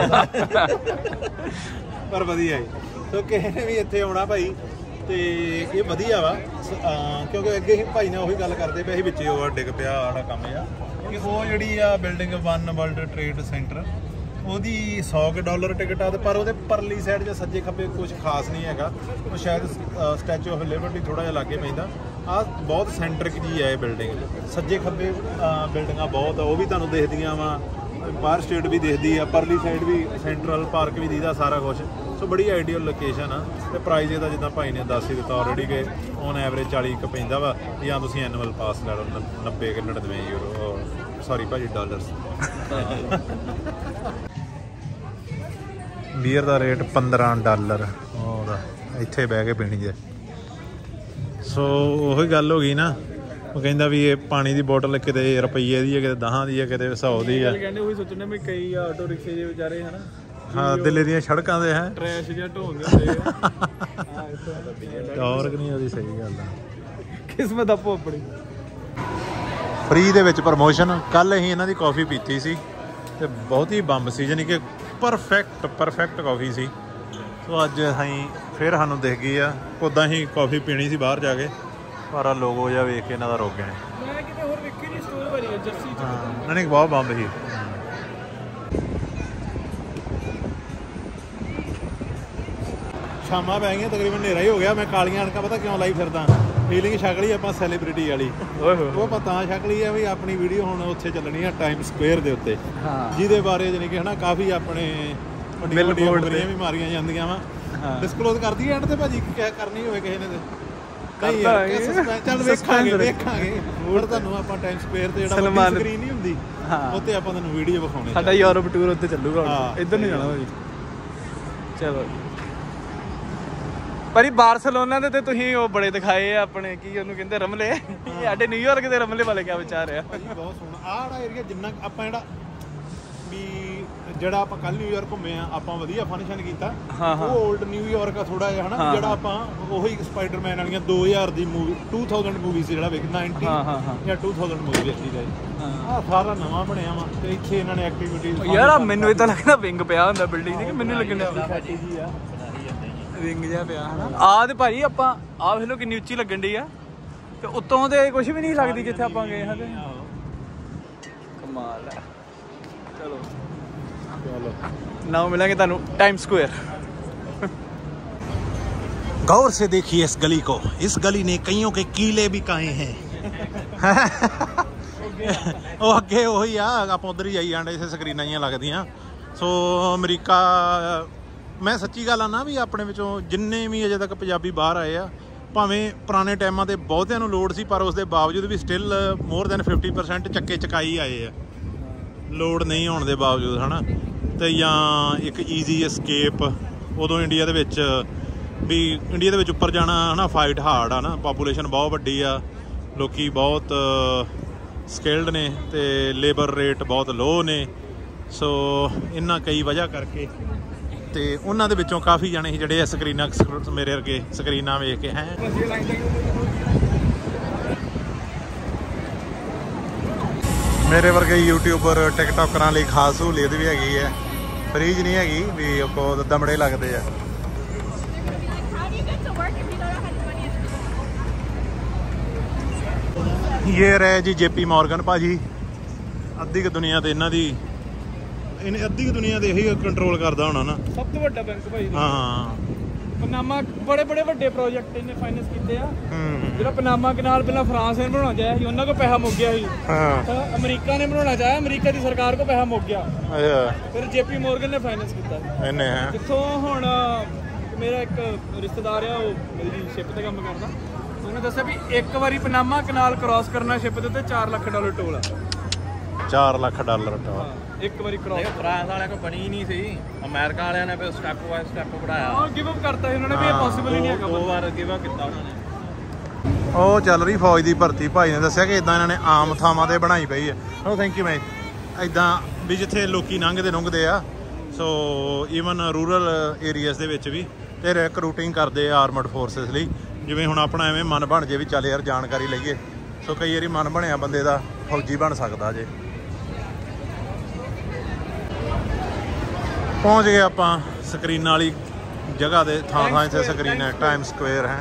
ਪਰ ਵਧੀਆ ਸੋ ਕਿਸੇ ਨੇ ਵੀ ਇੱਥੇ ਆਉਣਾ ਭਾਈ ਤੇ ਇਹ ਵਧੀਆ ਵਾ ਕਿਉਂਕਿ ਅੱਗੇ ਹੀ ਭਾਈ ਨੇ ਉਹੀ ਗੱਲ ਕਰਦੇ ਪਏ ਸੀ ਵਿੱਚੇ ਉਹ ਡਿੱਗ ਪਿਆ ਸਾਡਾ ਕੰਮ ਆ ਕਿ ਉਹ ਜਿਹੜੀ ਆ ਬਿਲਡਿੰਗ 1 ਵਰਲਡ ਟ੍ਰੇਡ ਸੈਂਟਰ ਉਹਦੀ $100 ਟਿਕਟ ਆ ਤੇ ਪਰ ਉਹਦੇ ਪਰਲੀ ਸਾਈਡ 'ਚ ਸੱਜੇ ਖੱਬੇ ਕੁਝ ਖਾਸ ਨਹੀਂ ਹੈਗਾ ਉਹ ਸ਼ਾਇਦ ਸਟੈਚੂ ਆਫ ਲਿਬਰਟੀ ਥੋੜਾ ਜਿਹਾ ਲਾਗੇ ਪੈਂਦਾ ਆ ਬਹੁਤ ਸੈਂਟਰਿਕ ਜੀ ਹੈ ਇਹ ਬਿਲਡਿੰਗ ਸੱਜੇ ਖੱਬੇ ਬਿਲਡਿੰਗਾਂ ਬਹੁਤ ਉਹ ਵੀ ਤੁਹਾਨੂੰ ਦਿਖਦੀਆਂ ਵਾ ਬਾਹਰ ਸਟੇਟ ਵੀ ਦਿਖਦੀ ਆ ਪਰਲੀ ਸਾਈਡ ਵੀ ਸੈਂਟਰਲ ਪਾਰਕ ਵੀ ਦਿਖਦਾ ਸਾਰਾ ਕੁਝ ਸੋ ਬੜੀ ਆਈਡੀਅਲ ਲੋਕੇਸ਼ਨ ਆ ਤੇ ਪ੍ਰਾਈਸ ਇਹਦਾ ਜਿੱਦਾਂ ਭਾਈ ਨੇ ਦੱਸ ਹੀ ਦਿੱਤਾ ਆਲਰੇਡੀ ਕਿ ਔਨ ਐਵਰੇਜ 40 ਕੁ ਪੈਂਦਾ ਵਾ ਜਾਂ ਤੁਸੀਂ ਐਨੂਅਲ ਪਾਸ ਲੈ ਲਓ 90 ਕਿ 99 ਯੂਰੋ ਸੌਰੀ ਭਾਜੀ ਡਾਲਰਸ। ਬੀਅਰ ਦਾ ਰੇਟ $15 ਉਹਦਾ ਇੱਥੇ ਬਹਿ ਕੇ ਪੀਣੀ ਜੇ। ਸੋ ਉਹੀ ਗੱਲ ਹੋ ਗਈ ਨਾ, ਉਹ ਕਹਿੰਦਾ ਵੀ ਇਹ ਪਾਣੀ ਦੀ ਬੋਟਲ ਕਿਤੇ ਰੁਪਈਏ ਦੀ ਹੈ, ਕਿਤੇ 10 ਦੀ ਹੈ, ਕਿਤੇ 100 ਦੀ ਹੈ। ਕਹਿੰਦੇ ਉਹੀ ਸੋਚਣੇ ਵੀ ਕਈ ਆਟੋ ਰਿਕਸ਼ੇ ਦੇ ਵਿਚਾਰੇ ਹਨਾ ਹਾਂ ਦਿੱਲੀ ਦੀਆਂ ਸੜਕਾਂ ਦੇ ਹੈ ਟ੍ਰੈਸ਼ ਜਿਹਾ ਢੋਂਦੇ ਹੁੰਦੇ ਆ। ਟੌਰਕ ਨਹੀਂ ਉਹਦੀ, ਸਹੀ ਗੱਲ ਆ। ਕਿਸਮਤ ਆਪੋ ਆਪਣੀ। ਫ੍ਰੀ ਦੇ ਵਿੱਚ ਪ੍ਰਮੋਸ਼ਨ। ਕੱਲ ਅਸੀਂ ਇਹਨਾਂ ਦੀ ਕਾਫੀ ਪੀਤੀ ਸੀ ਤੇ ਬਹੁਤ ਹੀ ਬੰਬ ਸੀ, ਜਾਨੀ ਕਿ ਪਰਫੈਕਟ ਕਾਫੀ ਸੀ। ਸੋ ਅੱਜ ਅਸੀਂ ਫਿਰ ਸਾਨੂੰ ਦਿਖ ਗਈ ਆ, ਉੱਦਾਂ ਹੀ ਕਾਫੀ ਪੀਣੀ ਸੀ ਬਾਹਰ ਜਾ ਕੇ, ਪਰ ਲੋਗੋ ਜਿਹਾ ਵੇਖ ਕੇ ਇਹਨਾਂ ਦਾ ਰੁਕ ਗਏ। ਮੈਂ ਕਿਤੇ ਹੋਰ ਵੇਖੀ ਨਹੀਂ ਸਟੋਰ ਬਣੀ ਹੈ ਜਰਸੀ ਚ। ਹਾਂ ਨਹੀਂ ਬਹੁਤ ਬੰਬ ਸੀ। ਸ਼ਾਮਾਂ ਪੈ ਗਈਆਂ, ਤਕਰੀਬਨ ਹਨੇਰਾ ਹੀ ਹੋ ਗਿਆ। ਮੈਂ ਕਾਲੀਆਂ ਅਣਕਾਂ ਪਤਾ ਕਿਉਂ ਲਾਈ ਫਿਰਦਾ, ਫੀਲਿੰਗ ਛਕ ਲਈ ਆਪਾਂ ਸੈਲੀਬ੍ਰਿਟੀ ਵਾਲੀ। ਉਹ ਆਪਾਂ ਤਾਂ ਛਕ ਲਈ ਆ ਵੀ ਆਪਣੀ ਵੀਡੀਓ ਹੁਣ ਉੱਥੇ ਚੱਲਣੀ ਆ ਟਾਈਮ ਸਕੁਏਅਰ ਦੇ ਉੱਤੇ, ਜਿਹਦੇ ਬਾਰੇ ਜਾਨੀ ਕਿ ਹਨਾ ਕਾਫੀ ਆਪਣੇ ਵੱਡੀਆਂ ਵੀ ਮਾਰੀਆਂ ਜਾਂਦੀਆਂ ਵਾ। ਡਿਸਕਲੋਜ਼ ਕਰਦੀ ਐਂਡ ਤੇ ਭਾਜੀ ਕੀ ਕਰਨੀ ਹੋਵੇ ਕਿਸੇ ਨੇ ਨਹੀਂ ਯਾਰ, ਚੱਲ ਵੇਖਾਂਗੇ ਹੁਣ ਤੁਹਾਨੂੰ ਆਪਾਂ ਟਾਈਮ ਸਕੁਏਅਰ ਤੇ ਜਿਹੜਾ ਸਕਰੀਨ ਨਹੀਂ ਹੁੰਦੀ ਉੱਤੇ ਆਪਾਂ ਤੁਹਾਨੂੰ ਵੀਡੀਓ ਵਿਖਾਉਣੀ। ਸਾਡਾ ਯੂਰਪ ਟੂਰ ਉੱਤੇ ਚੱਲੂਗਾ ਹੁਣ, ਇੱਧਰ ਨਹੀਂ ਜਾਣਾ ਭਾਜੀ। ਚਲੋ ਭਾਜੀ ਬਾਰਸਲੋਨਾ ਦੇ ਤੇ ਤੁਸੀਂ ਉਹ ਬੜੇ ਦਿਖਾਏ ਆ ਆਪਣੇ, ਕੀ ਉਹਨੂੰ ਕਹਿੰਦੇ ਰਮਲੇ, ਸਾਡੇ ਨਿਊਯਾਰਕ ਦੇ ਰਮਲੇ ਵਾਲੇ ਕਿਆ ਵਿਚਾਰ ਆ ਭਾਜੀ? ਬਹੁਤ ਸੋਹਣਾ ਆਹ ਜਿਹੜਾ ਏਰੀਆ, ਜਿੰਨਾ ਆਪਾਂ ਜਿਹੜਾ ਆਪਾਂ ਕੱਲ ਨਿਊਯਾਰਕ ਘੁੰਮੇ ਆ, ਆਪਾਂ ਵਧੀਆ ਫੰਕਸ਼ਨ ਕੀਤਾ। ਉਹ 올ਡ ਨਿਊਯਾਰਕ ਆ ਥੋੜਾ ਜਿਹਾ ਹਨਾ, ਜਿਹੜਾ ਆਪਾਂ ਉਹੀ ਸਪਾਈਡਰਮੈਨ ਵਾਲੀਆਂ 2000 ਦੀ ਮੂਵੀ 2000 ਮੂਵੀ ਸੀ ਜਿਹੜਾ ਵੇਖ 90 ਜਾਂ 2000 ਮੂਵੀ ਵੇਖੀ ਜਾਏ। ਆਹ ਸਾਰਾ ਨਵਾਂ ਬਣਿਆ ਵਾ ਤੇ ਇੱਥੇ ਇਹਨਾਂ ਨੇ ਐਕਟੀਵਿਟੀਜ਼ ਯਾਰ ਮੈਨੂੰ ਇਦਾਂ ਲੱਗਦਾ ਵਿੰਗ ਪਿਆ ਹੁੰਦਾ ਬਿਲਡਿੰਗ ਦੀ, ਕਿ ਮੈਨੂੰ ਲੱਗਣ ਵਿੰਗ ਜਿਹਾ ਪਿਆ ਹਨਾ। ਆਹ ਤੇ ਭਾਜੀ ਆਪਾਂ ਆਹ ਵੇਖ ਲਓ ਕਿੰਨੀ ਉੱਚੀ ਲੱਗਣ ਡਈ ਆ, ਤੇ ਉੱਤੋਂ ਤੇ ਕੁਝ ਵੀ ਨਹੀਂ ਲੱਗਦੀ ਜਿੱਥੇ ਆਪਾਂ ਗਏ ਹਾਂ। ਤੇ ਕਮਾਲ ਹੈ। ਚਲੋ ਨਾਓ ਮਿਲਾਂਗੇ ਤੁਹਾਨੂੰ टाइम स्क्वायर। गौर से देखिए इस गली को, इस गली ने कईयों के कीले भी काए हैं। ਉਹ ਅੱਗੇ ਉਹੀ ਆ, ਆਪਾਂ ਉਧਰ ਹੀ ਜਾਈ ਜਾਂਦੇ, ਇੱਥੇ ਸਕਰੀਨਾਂ ਜਿਹੀਆਂ ਲੱਗਦੀਆਂ। ਸੋ ਅਮਰੀਕਾ, ਮੈਂ ਸੱਚੀ ਗੱਲ ਆ ਨਾ ਵੀ ਆਪਣੇ ਵਿੱਚੋਂ ਜਿੰਨੇ ਵੀ ਅਜੇ ਤੱਕ ਪੰਜਾਬੀ ਬਾਹਰ ਆਏ ਆ, ਭਾਵੇਂ ਪੁਰਾਣੇ ਟਾਈਮਾਂ ਤੇ ਬਹੁਤਿਆਂ ਨੂੰ ਲੋੜ ਸੀ, ਪਰ ਉਸ ਦੇ ਬਾਵਜੂਦ ਵੀ ਸਟਿਲ ਮੋਰ ਦੈਨ 50% ਚੱਕੇ ਚਕਾਈ ਆਏ ਆ, ਲੋੜ ਨਹੀਂ ਹੋਣ ਦੇ ਬਾਵਜੂਦ ਹਨਾ। ਤੇ ਜਾਂ ਇੱਕ ਈਜ਼ੀ escape, ਉਦੋਂ ਇੰਡੀਆ ਦੇ ਵਿੱਚ ਵੀ ਇੰਡੀਆ ਦੇ ਵਿੱਚ ਉੱਪਰ ਜਾਣਾ ਹਨਾ ਫਾਈਟ ਹਾਰਡ ਆ ਨਾ, ਪਾਪੂਲੇਸ਼ਨ ਬਹੁਤ ਵੱਡੀ ਆ, ਲੋਕੀ ਬਹੁਤ ਸਕਿਲਡ ਨੇ ਤੇ ਲੇਬਰ ਰੇਟ ਬਹੁਤ ਲੋ ਨੇ। ਸੋ ਇਹਨਾਂ ਕਈ ਵਜ੍ਹਾ ਕਰਕੇ ਤੇ ਉਹਨਾਂ ਦੇ ਵਿੱਚੋਂ ਕਾਫੀ ਜਾਣੇ ਸੀ ਜਿਹੜੇ ਸਕਰੀਨਾਂ ਮੇਰੇ ਵਰਗੇ ਸਕਰੀਨਾਂ ਵੇਖ ਕੇ ਹੈ ਮੇਰੇ ਵਰਗੇ ਯੂਟਿਊਬਰ ਟਿਕਟੋਕਰਾਂ ਲਈ ਖਾਸ ਸਹੂਲੀਅਤ ਵੀ ਹੈਗੀ ਹੈ, ਫਰੀਜ ਨਹੀਂ ਹੈਗੀ ਵੀ ਆਪਾਂ ਦਮੜੇ ਲੱਗਦੇ ਆ। ਇਹ ਰਹੇ ਜੀ JP Morgan ਭਾਜੀ, ਅੱਧੀ ਕੁ ਦੁਨੀਆ ਤੇ ਇਹਨਾਂ ਦੀ, ਇਹਨੇ ਅੱਧੀ ਕੁ ਦੁਨੀਆ ਦੇ ਇਹੀ ਕੰਟਰੋਲ ਕਰਦਾ ਹੋਣਾ ਨਾ। ਸਭ ਤੋਂ ਵੱਡਾ ਬੈਂਕ ਭਾਈ। ਹਾਂ ਪਨਾਮਾ ਬੜੇ ਵੱਡੇ ਪ੍ਰੋਜੈਕਟ ਇਹਨੇ ਫਾਈਨੈਂਸ ਕੀਤੇ ਆ। ਜਿਹੜਾ ਪਨਾਮਾ ਕਨਾਲ ਪਹਿਲਾਂ ਫਰਾਂਸ ਨੇ ਬਣਾਉਣਾ ਚਾਹਿਆ ਸੀ, ਉਹਨਾਂ ਕੋਲ ਪੈਸਾ ਮੁੱਕ ਗਿਆ ਸੀ। ਤਾਂ ਅਮਰੀਕਾ ਨੇ ਬਣਾਉਣਾ ਚਾਹਿਆ, ਅਮਰੀਕਾ ਦੀ ਸਰਕਾਰ ਕੋਲ ਪੈਸਾ ਮੁੱਕ ਗਿਆ। ਫਿਰ JP Morgan ਨੇ ਫਾਈਨੈਂਸ ਕੀਤਾ ਇਹਨੇ। ਜਿੱਥੋਂ ਹੁਣ ਮੇਰਾ ਇੱਕ ਰਿਸ਼ਤੇਦਾਰ ਆ, ਉਹ ਮੇਰੀ ਸ਼ਿਪ ਤੇ ਕੰਮ ਕਰਦਾ, ਉਹਨੇ ਦੱਸਿਆ ਵੀ ਇੱਕ ਵਾਰੀ ਪਨਾਮਾ ਕਨਾਲ ਕ੍ਰਾਸ ਕਰਨਾ ਸ਼ਿਪ ਦੇ ਉੱਤੇ $4 ਲੱਖ ਟੋਲ ਆ। $4 ਲੱਖ ਟੋਲ ਇੱਕ ਵਾਰੀ ਕ੍ਰਾਸ। ਫਰਾਂਸ ਵਾਲਿਆਂ ਕੋਲ ਬਣੀ ਨਹੀਂ ਸੀ, ਅਮਰੀਕਾ ਵਾਲਿਆਂ ਨੇ ਫਿਰ ਸਟੈਪ ਬਾਏ ਸਟੈਪ ਵਧਾਇਆ। ਹਾਂ ਗਿਵ ਅਪ ਕਰਤਾ ਸੀ ਉਹਨਾਂ ਨੇ ਵੀ ਇਹ ਪੋਸੀਬਲ ਹੀ ਨਹੀਂ ਹੈਗਾ। 2 ਵਾਰ ਗਿਵ ਅਪ ਕੀਤਾ ਉਹਨਾਂ ਨੇ। ਉਹ ਚੱਲ ਰਹੀ ਫੌਜ ਦੀ ਭਰਤੀ, ਭਾਈ ਨੇ ਦੱਸਿਆ ਕਿ ਇਦਾਂ ਇਹਨਾਂ ਨੇ ਆਮ ਥਾਵਾਂ ਤੇ ਬਣਾਈ ਪਈ ਹੈ। ਉਹ ਥੈਂਕ ਯੂ ਮੈਂ ਇਦਾਂ ਵੀ ਜਿੱਥੇ ਲੋਕੀ ਲੰਘਦੇ ਆ। ਸੋ ਈਵਨ ਰੂਰਲ ਏਰੀਆਜ਼ ਦੇ ਵਿੱਚ ਵੀ ਤੇ ਰਿਕਰੂਟਿੰਗ ਕਰਦੇ ਆ ਆਰਮਡ ਫੋਰਸਿਸ ਲਈ। ਜਿਵੇਂ ਹੁਣ ਆਪਣਾ ਐਵੇਂ ਮਨ ਬਣ ਜੇ ਵੀ ਚੱਲ ਯਾਰ ਜਾਣਕਾਰੀ ਲਈਏ, ਸੋ ਕਈ ਵਾਰੀ ਮਨ ਬਣਿਆ ਬੰਦੇ ਦਾ ਫੌਜੀ ਬਣ ਸਕਦਾ ਜੇ। ਪਹੁੰਚ ਗਏ ਆਪਾਂ ਸਕਰੀਨਾਂ ਵਾਲੀ ਜਗ੍ਹਾ ਦੇ, ਥਾਂ ਇੱਥੇ ਸਕਰੀਨ ਹੈ, ਟਾਈਮ ਸਕੁਏਅਰ ਹੈ।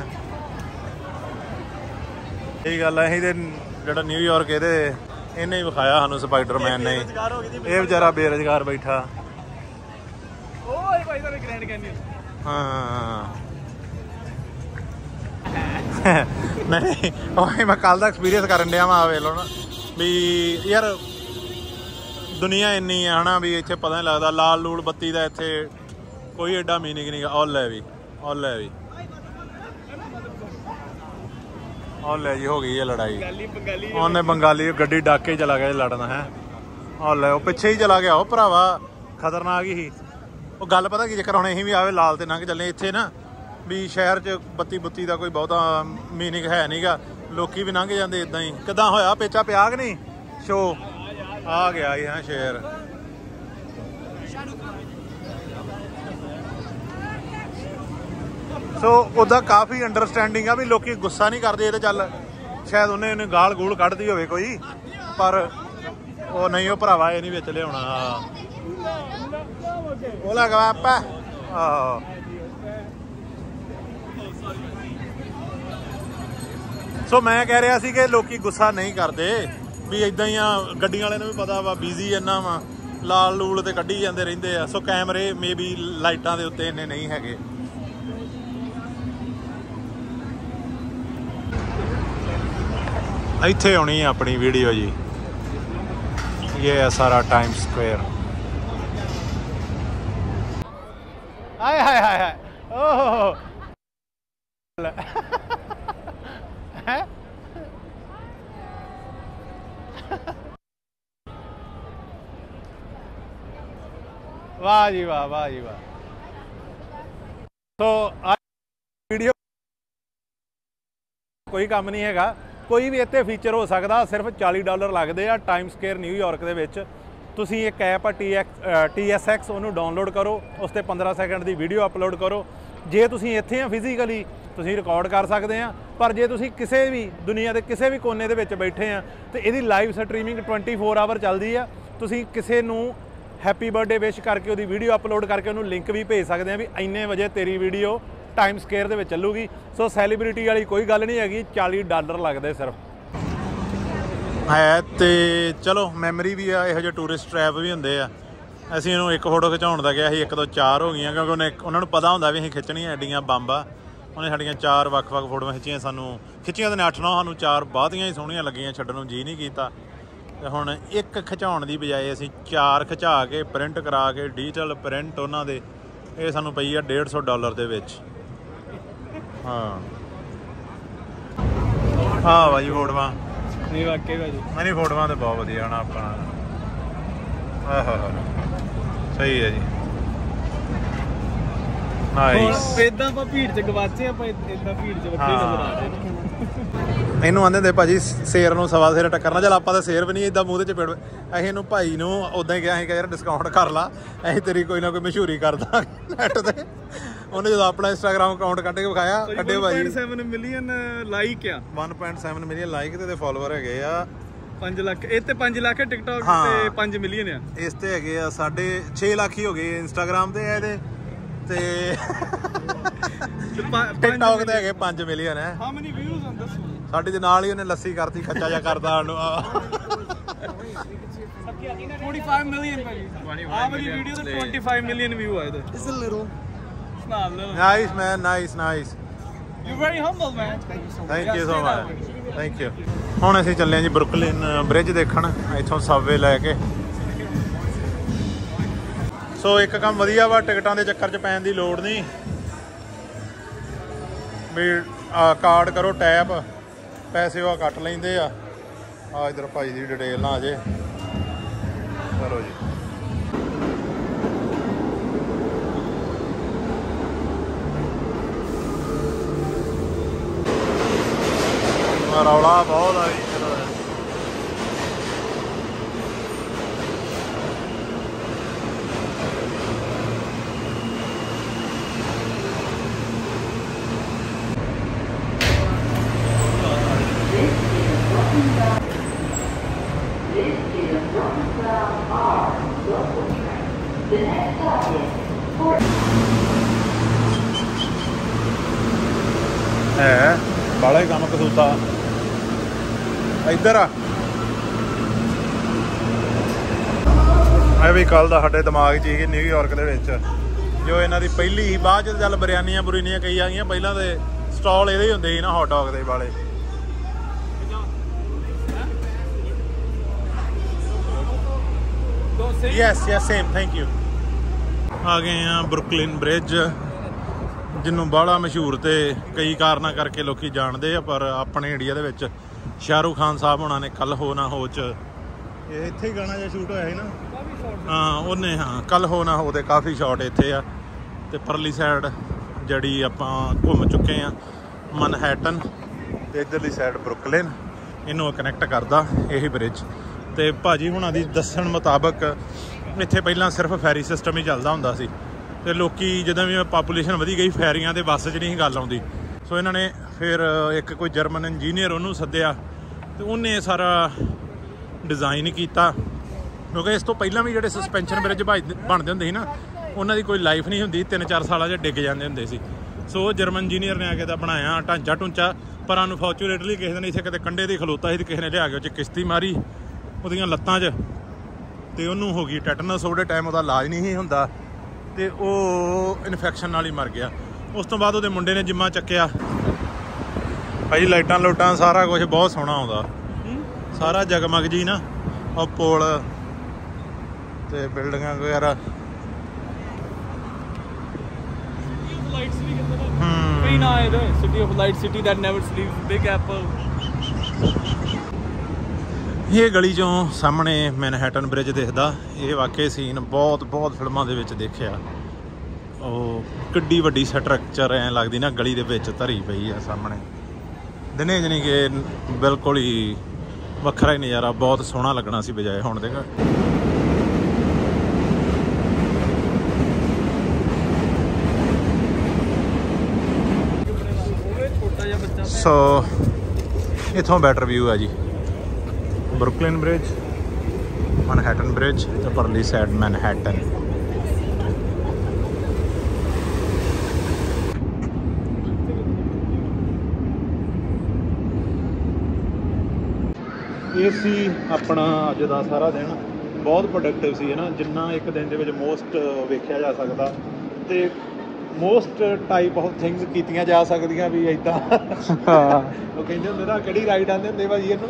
ਇਹ ਗੱਲ ਹੈ, ਇਹਦੇ ਜਿਹੜਾ ਨਿਊਯਾਰਕ ਇਹਨੇ ਹੀ ਵਿਖਾਇਆ ਸਾਨੂੰ ਸਪਾਈਡਰਮੈਨ ਨੇ। ਇਹ ਵਿਚਾਰਾ ਬੇਰੁਜ਼ਗਾਰ ਬੈਠਾ। ਓਏ ਭਾਈ ਸਾਰੇ ਗ੍ਰੈਂਡ ਕੈਨਿਯਨ। ਹਾਂ ਨਹੀਂ ਉਹ ਮੈਂ ਕੱਲ ਦਾ ਐਕਸਪੀਰੀਅੰਸ ਕਰਨ ਡਿਆ ਵਾ, ਵੇਖ ਲਓ ਨਾ ਵੀ ਯਾਰ ਦੁਨੀਆ ਇੰਨੀ ਆ ਹਨਾ ਵੀ ਇੱਥੇ ਪਤਾ ਨਹੀਂ ਲੱਗਦਾ। ਲਾਲ ਲੂਲ ਬੱਤੀ ਦਾ ਇੱਥੇ ਕੋਈ ਐਡਾ ਮੀਨਿੰਗ ਨਹੀਂ ਗਾ। ਉਹ ਲੈ ਵੀ ਉਹ ਲੈ ਜੀ ਹੋ ਗਈ ਹੈ ਲੜਾਈ। ਉਹਨੇ ਬੰਗਾਲੀ ਗੱਡੀ ਡੱਕ ਕੇ ਚਲਾ ਗਿਆ ਲੜਨ ਹੈ। ਉਹ ਲੈ ਉਹ ਪਿੱਛੇ ਹੀ ਚਲਾ ਗਿਆ ਉਹ ਭਰਾਵਾ, ਖਤਰਨਾਕ ਹੀ ਸੀ ਉਹ। ਗੱਲ ਪਤਾ ਕੀ ਚੱਕਰ, ਹੁਣ ਅਸੀਂ ਵੀ ਆਵੇ ਲਾਲ ਤੇ ਲੰਘ ਚੱਲੇ ਇੱਥੇ ਨਾ ਵੀ ਸ਼ਹਿਰ 'ਚ ਬੱਤੀ ਬੁੱਤੀ ਦਾ ਕੋਈ ਬਹੁਤਾ ਮੀਨਿੰਗ ਹੈ ਨਹੀਂ ਗਾ, ਲੋਕੀ ਵੀ ਲੰਘ ਜਾਂਦੇ ਇਦਾਂ ਹੀ। ਕਿੱਦਾਂ ਹੋਇਆ ਪੇਚਾ ਪਿਆ ਕਿ ਨਹੀਂ? ਸ਼ੋ ਆ ਗਿਆ ਹੀ ਹੈ ਸ਼ੇਰ। ਸੋ ਉਹਦਾ ਕਾਫੀ ਅੰਡਰਸਟੈਂਡਿੰਗ ਆ ਵੀ ਲੋਕੀ ਗੁੱਸਾ ਨਹੀਂ ਕਰਦੇ। ਇਹ ਤਾਂ ਚੱਲ ਸ਼ਾਇਦ ਉਹਨੇ ਗਾਲ ਗੂਲ ਕੱਢਦੀ ਹੋਵੇ ਕੋਈ, ਪਰ ਉਹ ਨਹੀਂ, ਉਹ ਭਰਾਵਾ ਇਹ ਨਹੀਂ ਵਿੱਚ ਲਿਆਉਣਾ। ਉਹ ਲੱਗਾ ਆਪਾਂ ਆਹੋ। ਸੋ ਮੈਂ ਕਹਿ ਰਿਹਾ ਸੀ ਕਿ ਲੋਕੀ ਗੁੱਸਾ ਨਹੀਂ ਕਰਦੇ ਵੀ ਇਦਾਂ ਹੀ ਆ। ਗੱਡੀਆਂ ਵਾਲਿਆਂ ਨੂੰ ਵੀ ਪਤਾ ਵਾ ਬਿਜ਼ੀ ਇੰਨਾ ਵਾ, ਲਾਲ ਲੂਲ ਤੇ ਕੱਢੀ ਜਾਂਦੇ ਰਹਿੰਦੇ ਆ। ਸੋ ਕੈਮਰੇ ਮੇ ਬੀ ਲਾਈਟਾਂ ਦੇ ਉੱਤੇ ਇੰਨੇ ਨਹੀਂ ਹੈਗੇ। ਇੱਥੇ ਆਉਣੀ ਆ ਆਪਣੀ ਵੀਡੀਓ ਜੀ। ਇਹ ਹੈ ਸਾਰਾ ਟਾਈਮ ਸਕੁਅਰ। ਹਾਏ ਹਾਏ ਹਾਏ ਹਾਏ ਓਹ ਹੈ। ਵਾਹ ਜੀ ਵਾਹ, ਵਾਹ ਜੀ ਵਾਹ। ਸੋ ਵੀਡੀਓ ਕੋਈ ਕੰਮ ਨਹੀਂ ਹੈਗਾ, ਕੋਈ ਵੀ ਇੱਥੇ ਫੀਚਰ ਹੋ ਸਕਦਾ। ਸਿਰਫ $40 ਲੱਗਦੇ ਆ ਟਾਈਮ ਸਕੁਅਰ ਨਿਊਯਾਰਕ ਦੇ ਵਿੱਚ। ਤੁਸੀਂ ਇੱਕ ਐਪ ਆ TSX, ਉਹਨੂੰ ਡਾਊਨਲੋਡ ਕਰੋ, ਉਸ 'ਤੇ 15 ਸੈਕਿੰਡ ਦੀ ਵੀਡੀਓ ਅਪਲੋਡ ਕਰੋ। ਜੇ ਤੁਸੀਂ ਇੱਥੇ ਆ ਫਿਜ਼ੀਕਲੀ ਤੁਸੀਂ ਰਿਕਾਰਡ ਕਰ ਸਕਦੇ ਆ, ਪਰ ਜੇ ਤੁਸੀਂ ਕਿਸੇ ਵੀ ਦੁਨੀਆ ਦੇ ਕਿਸੇ ਵੀ ਕੋਨੇ ਦੇ ਵਿੱਚ ਬੈਠੇ ਆ ਤੇ ਇਹਦੀ ਲਾਈਵ ਸਟਰੀਮਿੰਗ 24 ਆਵਰ ਚੱਲਦੀ ਆ। ਤੁਸੀਂ ਕਿਸੇ ਨੂੰ ਹੈਪੀ ਬਰਥਡੇ ਵਿਸ਼ ਕਰਕੇ ਉਹਦੀ ਵੀਡੀਓ ਅਪਲੋਡ ਕਰਕੇ ਉਹਨੂੰ ਲਿੰਕ ਵੀ ਭੇਜ ਸਕਦੇ ਆ ਵੀ ਇੰਨੇ ਵਜੇ ਤੇਰੀ ਵੀਡੀਓ ਟਾਈਮ ਸਕੁਅਰ ਦੇ ਵਿੱਚ ਚੱਲੂਗੀ। ਸੋ ਸੈਲੀਬ੍ਰਿਟੀ ਵਾਲੀ ਕੋਈ ਗੱਲ ਨਹੀਂ ਹੈਗੀ, $40 ਲੱਗਦੇ ਸਿਰਫ ਹੈ। ਤੇ ਚਲੋ ਮੈਮਰੀ ਵੀ ਆ, ਇਹੋ ਜਿਹੇ ਟੂਰਿਸਟ ਟਰੈਪ ਵੀ ਹੁੰਦੇ ਆ। ਅਸੀਂ ਇਹਨੂੰ ਇੱਕ ਫੋਟੋ ਖਿਚਾਉਣ ਦਾ ਗਿਆ ਸੀ, 1 ਤੋਂ 4 ਹੋ ਗਈਆਂ ਕਿਉਂਕਿ ਉਹਨਾਂ ਨੂੰ ਪਤਾ ਹੁੰਦਾ ਵੀ ਅਸੀਂ ਖਿੱਚਣੀਆਂ ਐਡੀਆਂ ਬੰਬ ਆ। ਉਹਨੇ ਸਾਡੀਆਂ 4 ਵੱਖ-ਵੱਖ ਫੋਟੋਆਂ ਖਿੱਚੀਆਂ। ਸਾਨੂੰ ਖਿੱਚੀਆਂ ਤਾਂ 8-9, ਸਾਨੂੰ 4 ਬਹੁਤੀਆਂ ਹੀ ਸੋਹਣੀਆਂ ਲੱਗੀਆਂ, ਛੱਡਣ ਨੂੰ ਜੀ ਨਹੀਂ ਕੀਤਾ। ਤੇ ਹੁਣ ਇੱਕ ਖਿਚਾਉਣ ਦੀ ਬਜਾਏ ਅਸੀਂ 4 ਖਿਚਾ ਕੇ ਪ੍ਰਿੰਟ ਕਰਾ ਕੇ ਡਿਜੀਟਲ ਪ੍ਰਿੰਟ ਉਹਨਾਂ ਦੇ, ਇਹ ਸਾਨੂੰ ਪਈ ਆ $150 ਦੇ ਵਿੱਚ। ਹਾਂ ਹਾਂ ਭਾਜੀ ਫੋਟੋਆਂ ਨਹੀਂ ਵਾਕਈ ਭਾਜੀ, ਨਹੀਂ ਫੋਟੋਆਂ ਤਾਂ ਬਹੁਤ ਵਧੀਆ ਨਾ ਆਪਣਾ। ਆਹ ਸਹੀ ਹੈ ਜੀ, ਨਾਈਸ। ਇਦਾਂ ਆਪਾਂ ਭੀੜ 'ਚ ਗਵਾਚੇ, ਆਪਾਂ ਇਦਾਂ ਭੀੜ 'ਚ ਵੱਖਰੇ ਨਜ਼ਰ ਆ ਰਹੇ ਨੇ। ਇਹਨੂੰ ਆਂਦੇ ਹੁੰਦੇ ਭਾਜੀ ਸ਼ੇਰ ਨੂੰ ਸਵਾ ਸ਼ੇਰ ਟੱਕਰਨਾ। ਚੱਲ ਆਪਾਂ ਤਾਂ ਸ਼ੇਰ ਵੀ ਨਹੀਂ ਇੱਦਾਂ ਮੂੰਹ ਤੇ ਚਪੇੜ। ਅਸੀਂ ਇਹਨੂੰ ਭਾਈ ਨੂੰ ਉੱਦਾਂ ਹੀ ਕਿਹਾ ਸੀ ਕਿ ਯਾਰ ਡਿਸਕਾਊਂਟ ਕਰ ਲਾ, ਅਸੀਂ ਤੇਰੀ ਕੋਈ ਨਾ ਕੋਈ ਮਸ਼ਹੂਰੀ ਕਰ ਦਾਂਗੇ ਨੈੱਟ ਤੇ। ਉਹਨੇ ਜਦੋਂ ਆਪਣਾ ਇੰਸਟਾਗ੍ਰਾਮ ਅਕਾਊਂਟ ਕੱਢ ਕੇ ਵਿਖਾਇਆ, ਕੱਢੇ ਭਾਈ 1.7 ਮਿਲੀਅਨ ਲਾਈਕ ਆ, 1.7 ਮਿਲੀਅਨ ਲਾਈਕ ਤੇ ਫਾਲੋਅਰ ਹੈਗੇ ਆ 5 ਲੱਖ। ਇਹ ਤੇ 5 ਲੱਖ ਹੈ ਟਿਕਟੌਕ ਤੇ 5 ਮਿਲੀਅਨ ਆ। ਇਸ ਤੇ ਹੈਗੇ ਆ 6.5 ਲੱਖ ਹੀ ਹੋ ਗਏ ਇੰਸਟਾਗ੍ਰਾਮ ਤੇ ਇਹਦੇ, ਤੇ ਟਿਕਟੌਕ ਤੇ ਹੈਗੇ 5 ਮਿਲੀਅਨ ਹੈ। How many views on this? ਸਾਡੇ ਦੇ ਨਾਲ ਹੀ ਉਹਨੇ ਲੱਸੀ ਕਰਤੀ, ਖੱਚਾ ਜਿਹਾ ਕਰਦਾ ਸਾਨੂੰ। 45 ਮਿਲੀਅਨ ਭਾਜੀ, ਆਹ ਵਾਲੀ ਵੀਡੀਓ ਤੇ 25 ਮਿਲੀਅਨ ਵਿਊ ਆਏ ਤੇ। It's a little. It's not little. Nice man, nice nice. You're very humble man. Thank you so much, thank you. ਹੁਣ ਅਸੀਂ ਚੱਲੇ ਹਾਂ ਜੀ ਬਰੁਕਲਿਨ ਬ੍ਰਿਜ ਦੇਖਣ, ਇੱਥੋਂ ਸਬਵੇ ਲੈ ਕੇ। ਸੋ ਇੱਕ ਕੰਮ ਵਧੀਆ ਵਾ, ਟਿਕਟਾਂ ਦੇ ਚੱਕਰ 'ਚ ਪੈਣ ਦੀ ਲੋੜ ਨਹੀਂ ਵੀ ਕਾਰਡ ਕਰੋ ਟੈਪ, ਪੈਸੇ ਉਹ ਕੱਟ ਲੈਂਦੇ ਆ। ਆ ਇਧਰ ਭਾਈ ਦੀ ਡਿਟੇਲ ਨਾ ਆ ਜੇ। ਚਲੋ ਜੀ, ਰੌਲਾ ਬਹੁਤ ਆ ਜੀ। ਹੈ ਬਾਲਾ ਹੀ ਕੰਮ ਕਸੂਤਾ ਇੱਧਰ ਆ। ਇਹ ਵੀ ਕੱਲ ਦਾ ਸਾਡੇ ਦਿਮਾਗ 'ਚ ਹੀ ਨਿਊਯਾਰਕ ਦੇ ਵਿੱਚ, ਜੋ ਇਹਨਾਂ ਦੀ ਪਹਿਲੀ ਹੀ, ਬਾਅਦ 'ਚ ਚੱਲ ਬਰਿਆਨੀਆਂ ਬੁਰੀਨੀਆਂ ਕਈ ਆ ਗਈਆਂ, ਪਹਿਲਾਂ ਦੇ ਸਟਾਲ ਇਹਦੇ ਹੀ ਹੁੰਦੇ ਸੀ ਨਾ ਹੌਟ ਡੌਗ ਦੇ ਵਾਲੇ। Yes yes same, thank you. ਆ ਗਏ ਆ ਬਰੁਕਲਿਨ ਬ੍ਰਿਜ, ਜਿਹਨੂੰ ਬਾਹਲਾ ਮਸ਼ਹੂਰ ਤੇ ਕਈ ਕਾਰਨਾਂ ਕਰਕੇ ਲੋਕੀ ਜਾਣਦੇ ਆ, ਪਰ ਆਪਣੇ ਇੰਡੀਆ ਦੇ ਵਿੱਚ ਸ਼ਾਹਰੁਖ ਖਾਨ ਸਾਹਿਬ ਹੋਣਾ ਨੇ ਕੱਲ ਹੋ ਨਾ ਹੋ 'ਚ ਇਹ ਇੱਥੇ ਹੀ ਗਾਣਾ ਜਿਹਾ ਸ਼ੂਟ ਹੋਇਆ ਸੀ ਨਾ। ਹਾਂ ਉਹਨੇ, ਹਾਂ ਕੱਲ ਹੋ ਨਾ ਹੋ ਤੇ ਕਾਫੀ ਸ਼ਾਟ ਇੱਥੇ ਆ। ਤੇ ਪਰਲੀ ਸਾਈਡ ਜਿਹੜੀ ਆਪਾਂ ਘੁੰਮ ਚੁੱਕੇ ਆ ਮਨਹੈਟਨ, ਤੇ ਇੱਧਰਲੀ ਸਾਈਡ ਬਰੁਕਲਿਨ, ਇਹਨੂੰ ਕਨੈਕਟ ਕਰਦਾ ਇਹੀ ਬ੍ਰਿਜ। ਤੇ ਭਾਜੀ ਹੁਣਾਂ ਦੀ ਦੱਸਣ ਮੁਤਾਬਕ ਇੱਥੇ ਪਹਿਲਾਂ ਸਿਰਫ ਫੈਰੀ ਸਿਸਟਮ ਹੀ ਚੱਲਦਾ ਹੁੰਦਾ ਸੀ, ਤੇ ਲੋਕੀ ਜਦੋਂ ਵੀ ਪਾਪੂਲੇਸ਼ਨ ਵਧੀ ਗਈ ਫੈਰੀਆਂ ਦੇ ਬੱਸ 'ਚ ਨਹੀਂ ਗੱਲ ਆਉਂਦੀ। ਸੋ ਇਹਨਾਂ ਨੇ ਫਿਰ ਇੱਕ ਕੋਈ ਜਰਮਨ ਇੰਜੀਨੀਅਰ ਉਹਨੂੰ ਸੱਦਿਆ ਤੇ ਉਹਨੇ ਸਾਰਾ ਡਿਜ਼ਾਈਨ ਕੀਤਾ, ਕਿਉਂਕਿ ਇਸ ਤੋਂ ਪਹਿਲਾਂ ਵੀ ਜਿਹੜੇ ਸਸਪੈਂਸ਼ਨ ਬ੍ਰਿਜ ਬਣਦੇ ਹੁੰਦੇ ਸੀ ਨਾ, ਉਹਨਾਂ ਦੀ ਕੋਈ ਲਾਈਫ ਨਹੀਂ ਹੁੰਦੀ, 3-4 ਸਾਲਾਂ 'ਚ ਡਿੱਗ ਜਾਂਦੇ ਹੁੰਦੇ ਸੀ। ਸੋ ਜਰਮਨ ਇੰਜੀਨੀਅਰ ਨੇ ਆ ਕੇ ਤਾਂ ਬਣਾਇਆ ਢਾਂਚਾ, ਪਰ ਅਨਫੋਰਚੂਨੇਟਲੀ ਕਿਸੇ ਦਿਨ ਇੱਥੇ ਕਿਤੇ ਕੰਢੇ 'ਤੇ ਖਲੋਤਾ ਸੀ ਤੇ ਕਿਸੇ ਨੇ ਲਿਆ ਕੇ ਉਹ 'ਚ ਕਿਸ਼ਤੀ ਮਾਰੀ ਉਹਦੀਆਂ ਲੱਤਾਂ 'ਚ, ਤੇ ਉਹਨੂੰ ਹੋ ਗਈ ਟੈਟਨਸ। ਉਹਦੇ ਟਾਈਮ ਉਹਦਾ ਇਲਾਜ ਨਹੀਂ ਸੀ ਹੁੰਦਾ ਤੇ ਉਹ ਇਨਫੈਕਸ਼ਨ ਨਾਲ ਹੀ ਮਰ ਗਿਆ। ਉਸ ਤੋਂ ਬਾਅਦ ਉਹਦੇ ਮੁੰਡੇ ਨੇ ਜਿੰਮਾ ਚੱਕਿਆ। ਭਾਈ ਲਾਈਟਾਂ ਲੂਟਾਂ ਸਾਰਾ ਕੁਝ ਬਹੁਤ ਸੋਹਣਾ ਆਉਂਦਾ, ਸਾਰਾ ਜਗਮਗ ਜੀ ਨਾ, ਉਹ ਪੁਲ ਤੇ ਬਿਲਡਿੰਗਾਂ ਵਗੈਰਾ। ਕਈ ਨਾ ਆਏ city of light, city that never sleeps, big apple. ਇਹ ਗਲੀ 'ਚੋਂ ਸਾਹਮਣੇ ਮੈਨਹੈਟਨ ਬ੍ਰਿਜ ਦਿਖਦਾ। ਇਹ ਵਾਕਈ ਸੀਨ ਬਹੁਤ ਫਿਲਮਾਂ ਦੇ ਵਿੱਚ ਦੇਖਿਆ। ਉਹ ਕਿੱਡੀ ਵੱਡੀ ਸਟਰਕਚਰ ਐਂ ਲੱਗਦੀ ਨਾ ਗਲੀ ਦੇ ਵਿੱਚ ਧਰੀ ਪਈ ਆ ਸਾਹਮਣੇ। ਦਿਨੇ ਜਾਣੀ ਕਿ ਬਿਲਕੁਲ ਹੀ ਵੱਖਰਾ ਹੀ ਨਜ਼ਾਰਾ, ਬਹੁਤ ਸੋਹਣਾ ਲੱਗਣਾ ਸੀ ਬਜਾਏ ਹੁਣ ਦੇ। ਸੋ ਇੱਥੋਂ ਬੈਟਰ ਵਿਊ ਆ ਜੀ, ਬਰੁਕਲਿਨ ਬ੍ਰਿਜ, ਮਨਹੈਟਨ ਬ੍ਰਿਜ ਤੇ ਪਰਲੀ ਸਾਈਡ ਮੈਨਹੈਟਨ। ਇਹ ਸੀ ਆਪਣਾ ਅੱਜ ਦਾ ਸਾਰਾ ਦਿਨ, ਬਹੁਤ ਪ੍ਰੋਡਕਟਿਵ ਸੀ ਹੈ ਨਾ, ਜਿੰਨਾ ਇੱਕ ਦਿਨ ਦੇ ਵਿੱਚ ਮੋਸਟ ਵੇਖਿਆ ਜਾ ਸਕਦਾ ਤੇ ਮੋਸਟ ਟਾਈਪ ਆਫ ਥਿੰਗਸ ਕੀਤੀਆਂ ਜਾ ਸਕਦੀਆਂ ਵੀ ਇੱਦਾਂ। ਉਹ ਕਹਿੰਦੇ ਹੁੰਦੇ ਨਾ, ਕਿਹੜੀ ਰਾਈਡ ਆਉਂਦੇ ਹੁੰਦੇ ਭਾਜੀ ਇਹਨੂੰ,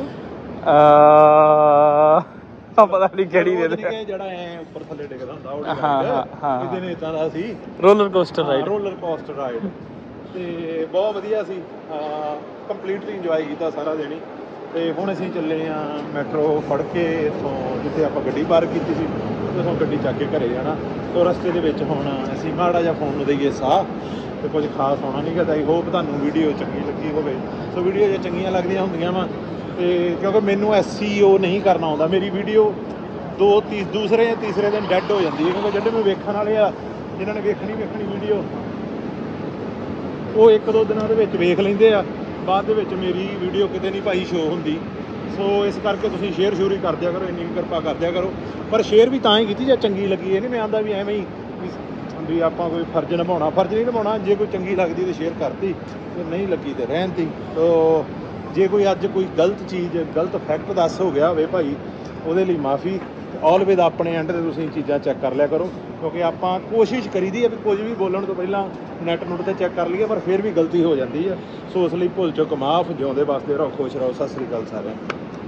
ਪਤਾ ਨਹੀਂ ਕਿਹੜੀ ਜਿਹੜਾ ਐ ਉੱਪਰ ਥੱਲੇ ਡਿੱਗਦਾ ਹੁੰਦਾ ਉਹ ਰਾਈਡ। ਇਹਦੇ ਨੇ ਇਦਾਂ ਦਾ ਸੀ roller coaster ride. Roller coaster ride ਤੇ ਬਹੁਤ ਵਧੀਆ ਸੀ, ਕੰਪਲੀਟਲੀ ਇੰਜੋਏ ਕੀਤਾ ਸਾਰਾ ਦਿਨ ਹੀ। ਤੇ ਹੁਣ ਅਸੀਂ ਚੱਲੇ ਆ ਮੈਟਰੋ ਫੜ ਕੇ ਇੱਥੋਂ, ਜਿੱਥੇ ਆਪਾਂ ਗੱਡੀ ਪਾਰਕ ਕੀਤੀ ਸੀ ਉੱਥੋਂ ਗੱਡੀ ਚੱਕ ਕੇ ਘਰੇ ਜਾਣਾ। ਸੋ ਰਸਤੇ ਦੇ ਵਿੱਚ ਹੁਣ ਅਸੀਂ ਮਾੜਾ ਜਿਹਾ ਫੋਨ ਨੂੰ ਦਈਏ ਸਾਹ, ਤੇ ਕੁਝ ਖਾਸ ਹੋਣਾ ਨਹੀਂ ਗਾ। ਆਈ ਹੋਪ ਤੁਹਾਨੂੰ ਵੀਡੀਓ ਚੰਗੀ ਲੱਗੀ ਹੋਵੇ। ਸੋ ਵੀਡੀਓ ਜੇ ਚੰਗੀਆਂ ਲੱਗਦੀਆਂ ਹੁੰਦੀਆਂ ਵਾ, ਤੇ ਕਿਉਂਕਿ ਮੈਨੂੰ SEO ਨਹੀਂ ਕਰਨਾ ਆਉਂਦਾ, ਮੇਰੀ ਵੀਡੀਓ ਦੂਸਰੇ ਜਾਂ ਤੀਸਰੇ ਦਿਨ ਡੈਡ ਹੋ ਜਾਂਦੀ ਹੈ, ਕਿਉਂਕਿ ਜਿਹੜੇ ਮੈਂ ਵੇਖਣ ਵਾਲੇ ਆ, ਜਿਨ੍ਹਾਂ ਨੇ ਵੇਖਣੀ ਵੀਡੀਓ, ਉਹ 1-2 ਦਿਨਾਂ ਦੇ ਵਿੱਚ ਵੇਖ ਲੈਂਦੇ ਆ, ਬਾਅਦ ਦੇ ਵਿੱਚ ਮੇਰੀ ਵੀਡੀਓ ਕਿਤੇ ਨਹੀਂ ਭਾਈ ਸ਼ੋ ਹੁੰਦੀ। ਸੋ ਇਸ ਕਰਕੇ ਤੁਸੀਂ ਸ਼ੇਅਰ ਹੀ ਕਰ ਦਿਆ ਕਰੋ, ਇੰਨੀ ਵੀ ਕਿਰਪਾ ਕਰ ਦਿਆ ਕਰੋ। ਪਰ ਸ਼ੇਅਰ ਵੀ ਤਾਂ ਹੀ ਕੀਤੀ ਜੇ ਚੰਗੀ ਲੱਗੀ। ਇਹ ਨਹੀਂ ਮੈਂ ਆਂਦਾ ਵੀ ਐਵੇਂ ਹੀ ਵੀ ਆਪਾਂ ਕੋਈ ਫਰਜ਼ ਨਹੀਂ ਨਿਭਾਉਣਾ। ਜੇ ਕੋਈ ਚੰਗੀ ਲੱਗਦੀ ਤਾਂ ਸ਼ੇਅਰ ਕਰਤੀ, ਤੇ ਨਹੀਂ ਲੱਗੀ ਤਾਂ ਰਹਿਣ ਤੀ। ਸੋ ਜੇ ਕੋਈ ਅੱਜ ਕੋਈ ਗਲਤ ਚੀਜ਼, ਗਲਤ ਫੈਕਟ ਦੱਸ ਹੋ ਗਿਆ ਹੋਵੇ ਭਾਈ, ਉਹਦੇ ਲਈ ਮਾਫੀ। ਆਲਵੇਜ਼ ਆਪਣੇ ਐਂਡ 'ਤੇ ਤੁਸੀਂ ਚੀਜ਼ਾਂ ਚੈੱਕ ਕਰ ਲਿਆ ਕਰੋ, ਕਿਉਂਕਿ ਆਪਾਂ ਕੋਸ਼ਿਸ਼ ਕਰੀਦੀ ਹੈ ਵੀ ਕੁਝ ਵੀ ਬੋਲਣ ਤੋਂ ਪਹਿਲਾਂ ਨੈੱਟ 'ਤੇ ਚੈੱਕ ਕਰ ਲਈਏ, ਪਰ ਫਿਰ ਵੀ ਗਲਤੀ ਹੋ ਜਾਂਦੀ ਹੈ। ਸੋ ਉਸ ਲਈ ਭੁੱਲ ਚੁੱਕ ਮਾਫ। ਜਿਉਂਦੇ ਵਸਦੇ ਰਹੋ, ਖੁਸ਼ ਰਹੋ। ਸਤਿ ਸ੍ਰੀ ਅਕਾਲ ਸਾਰਿਆਂ ਨੂੰ।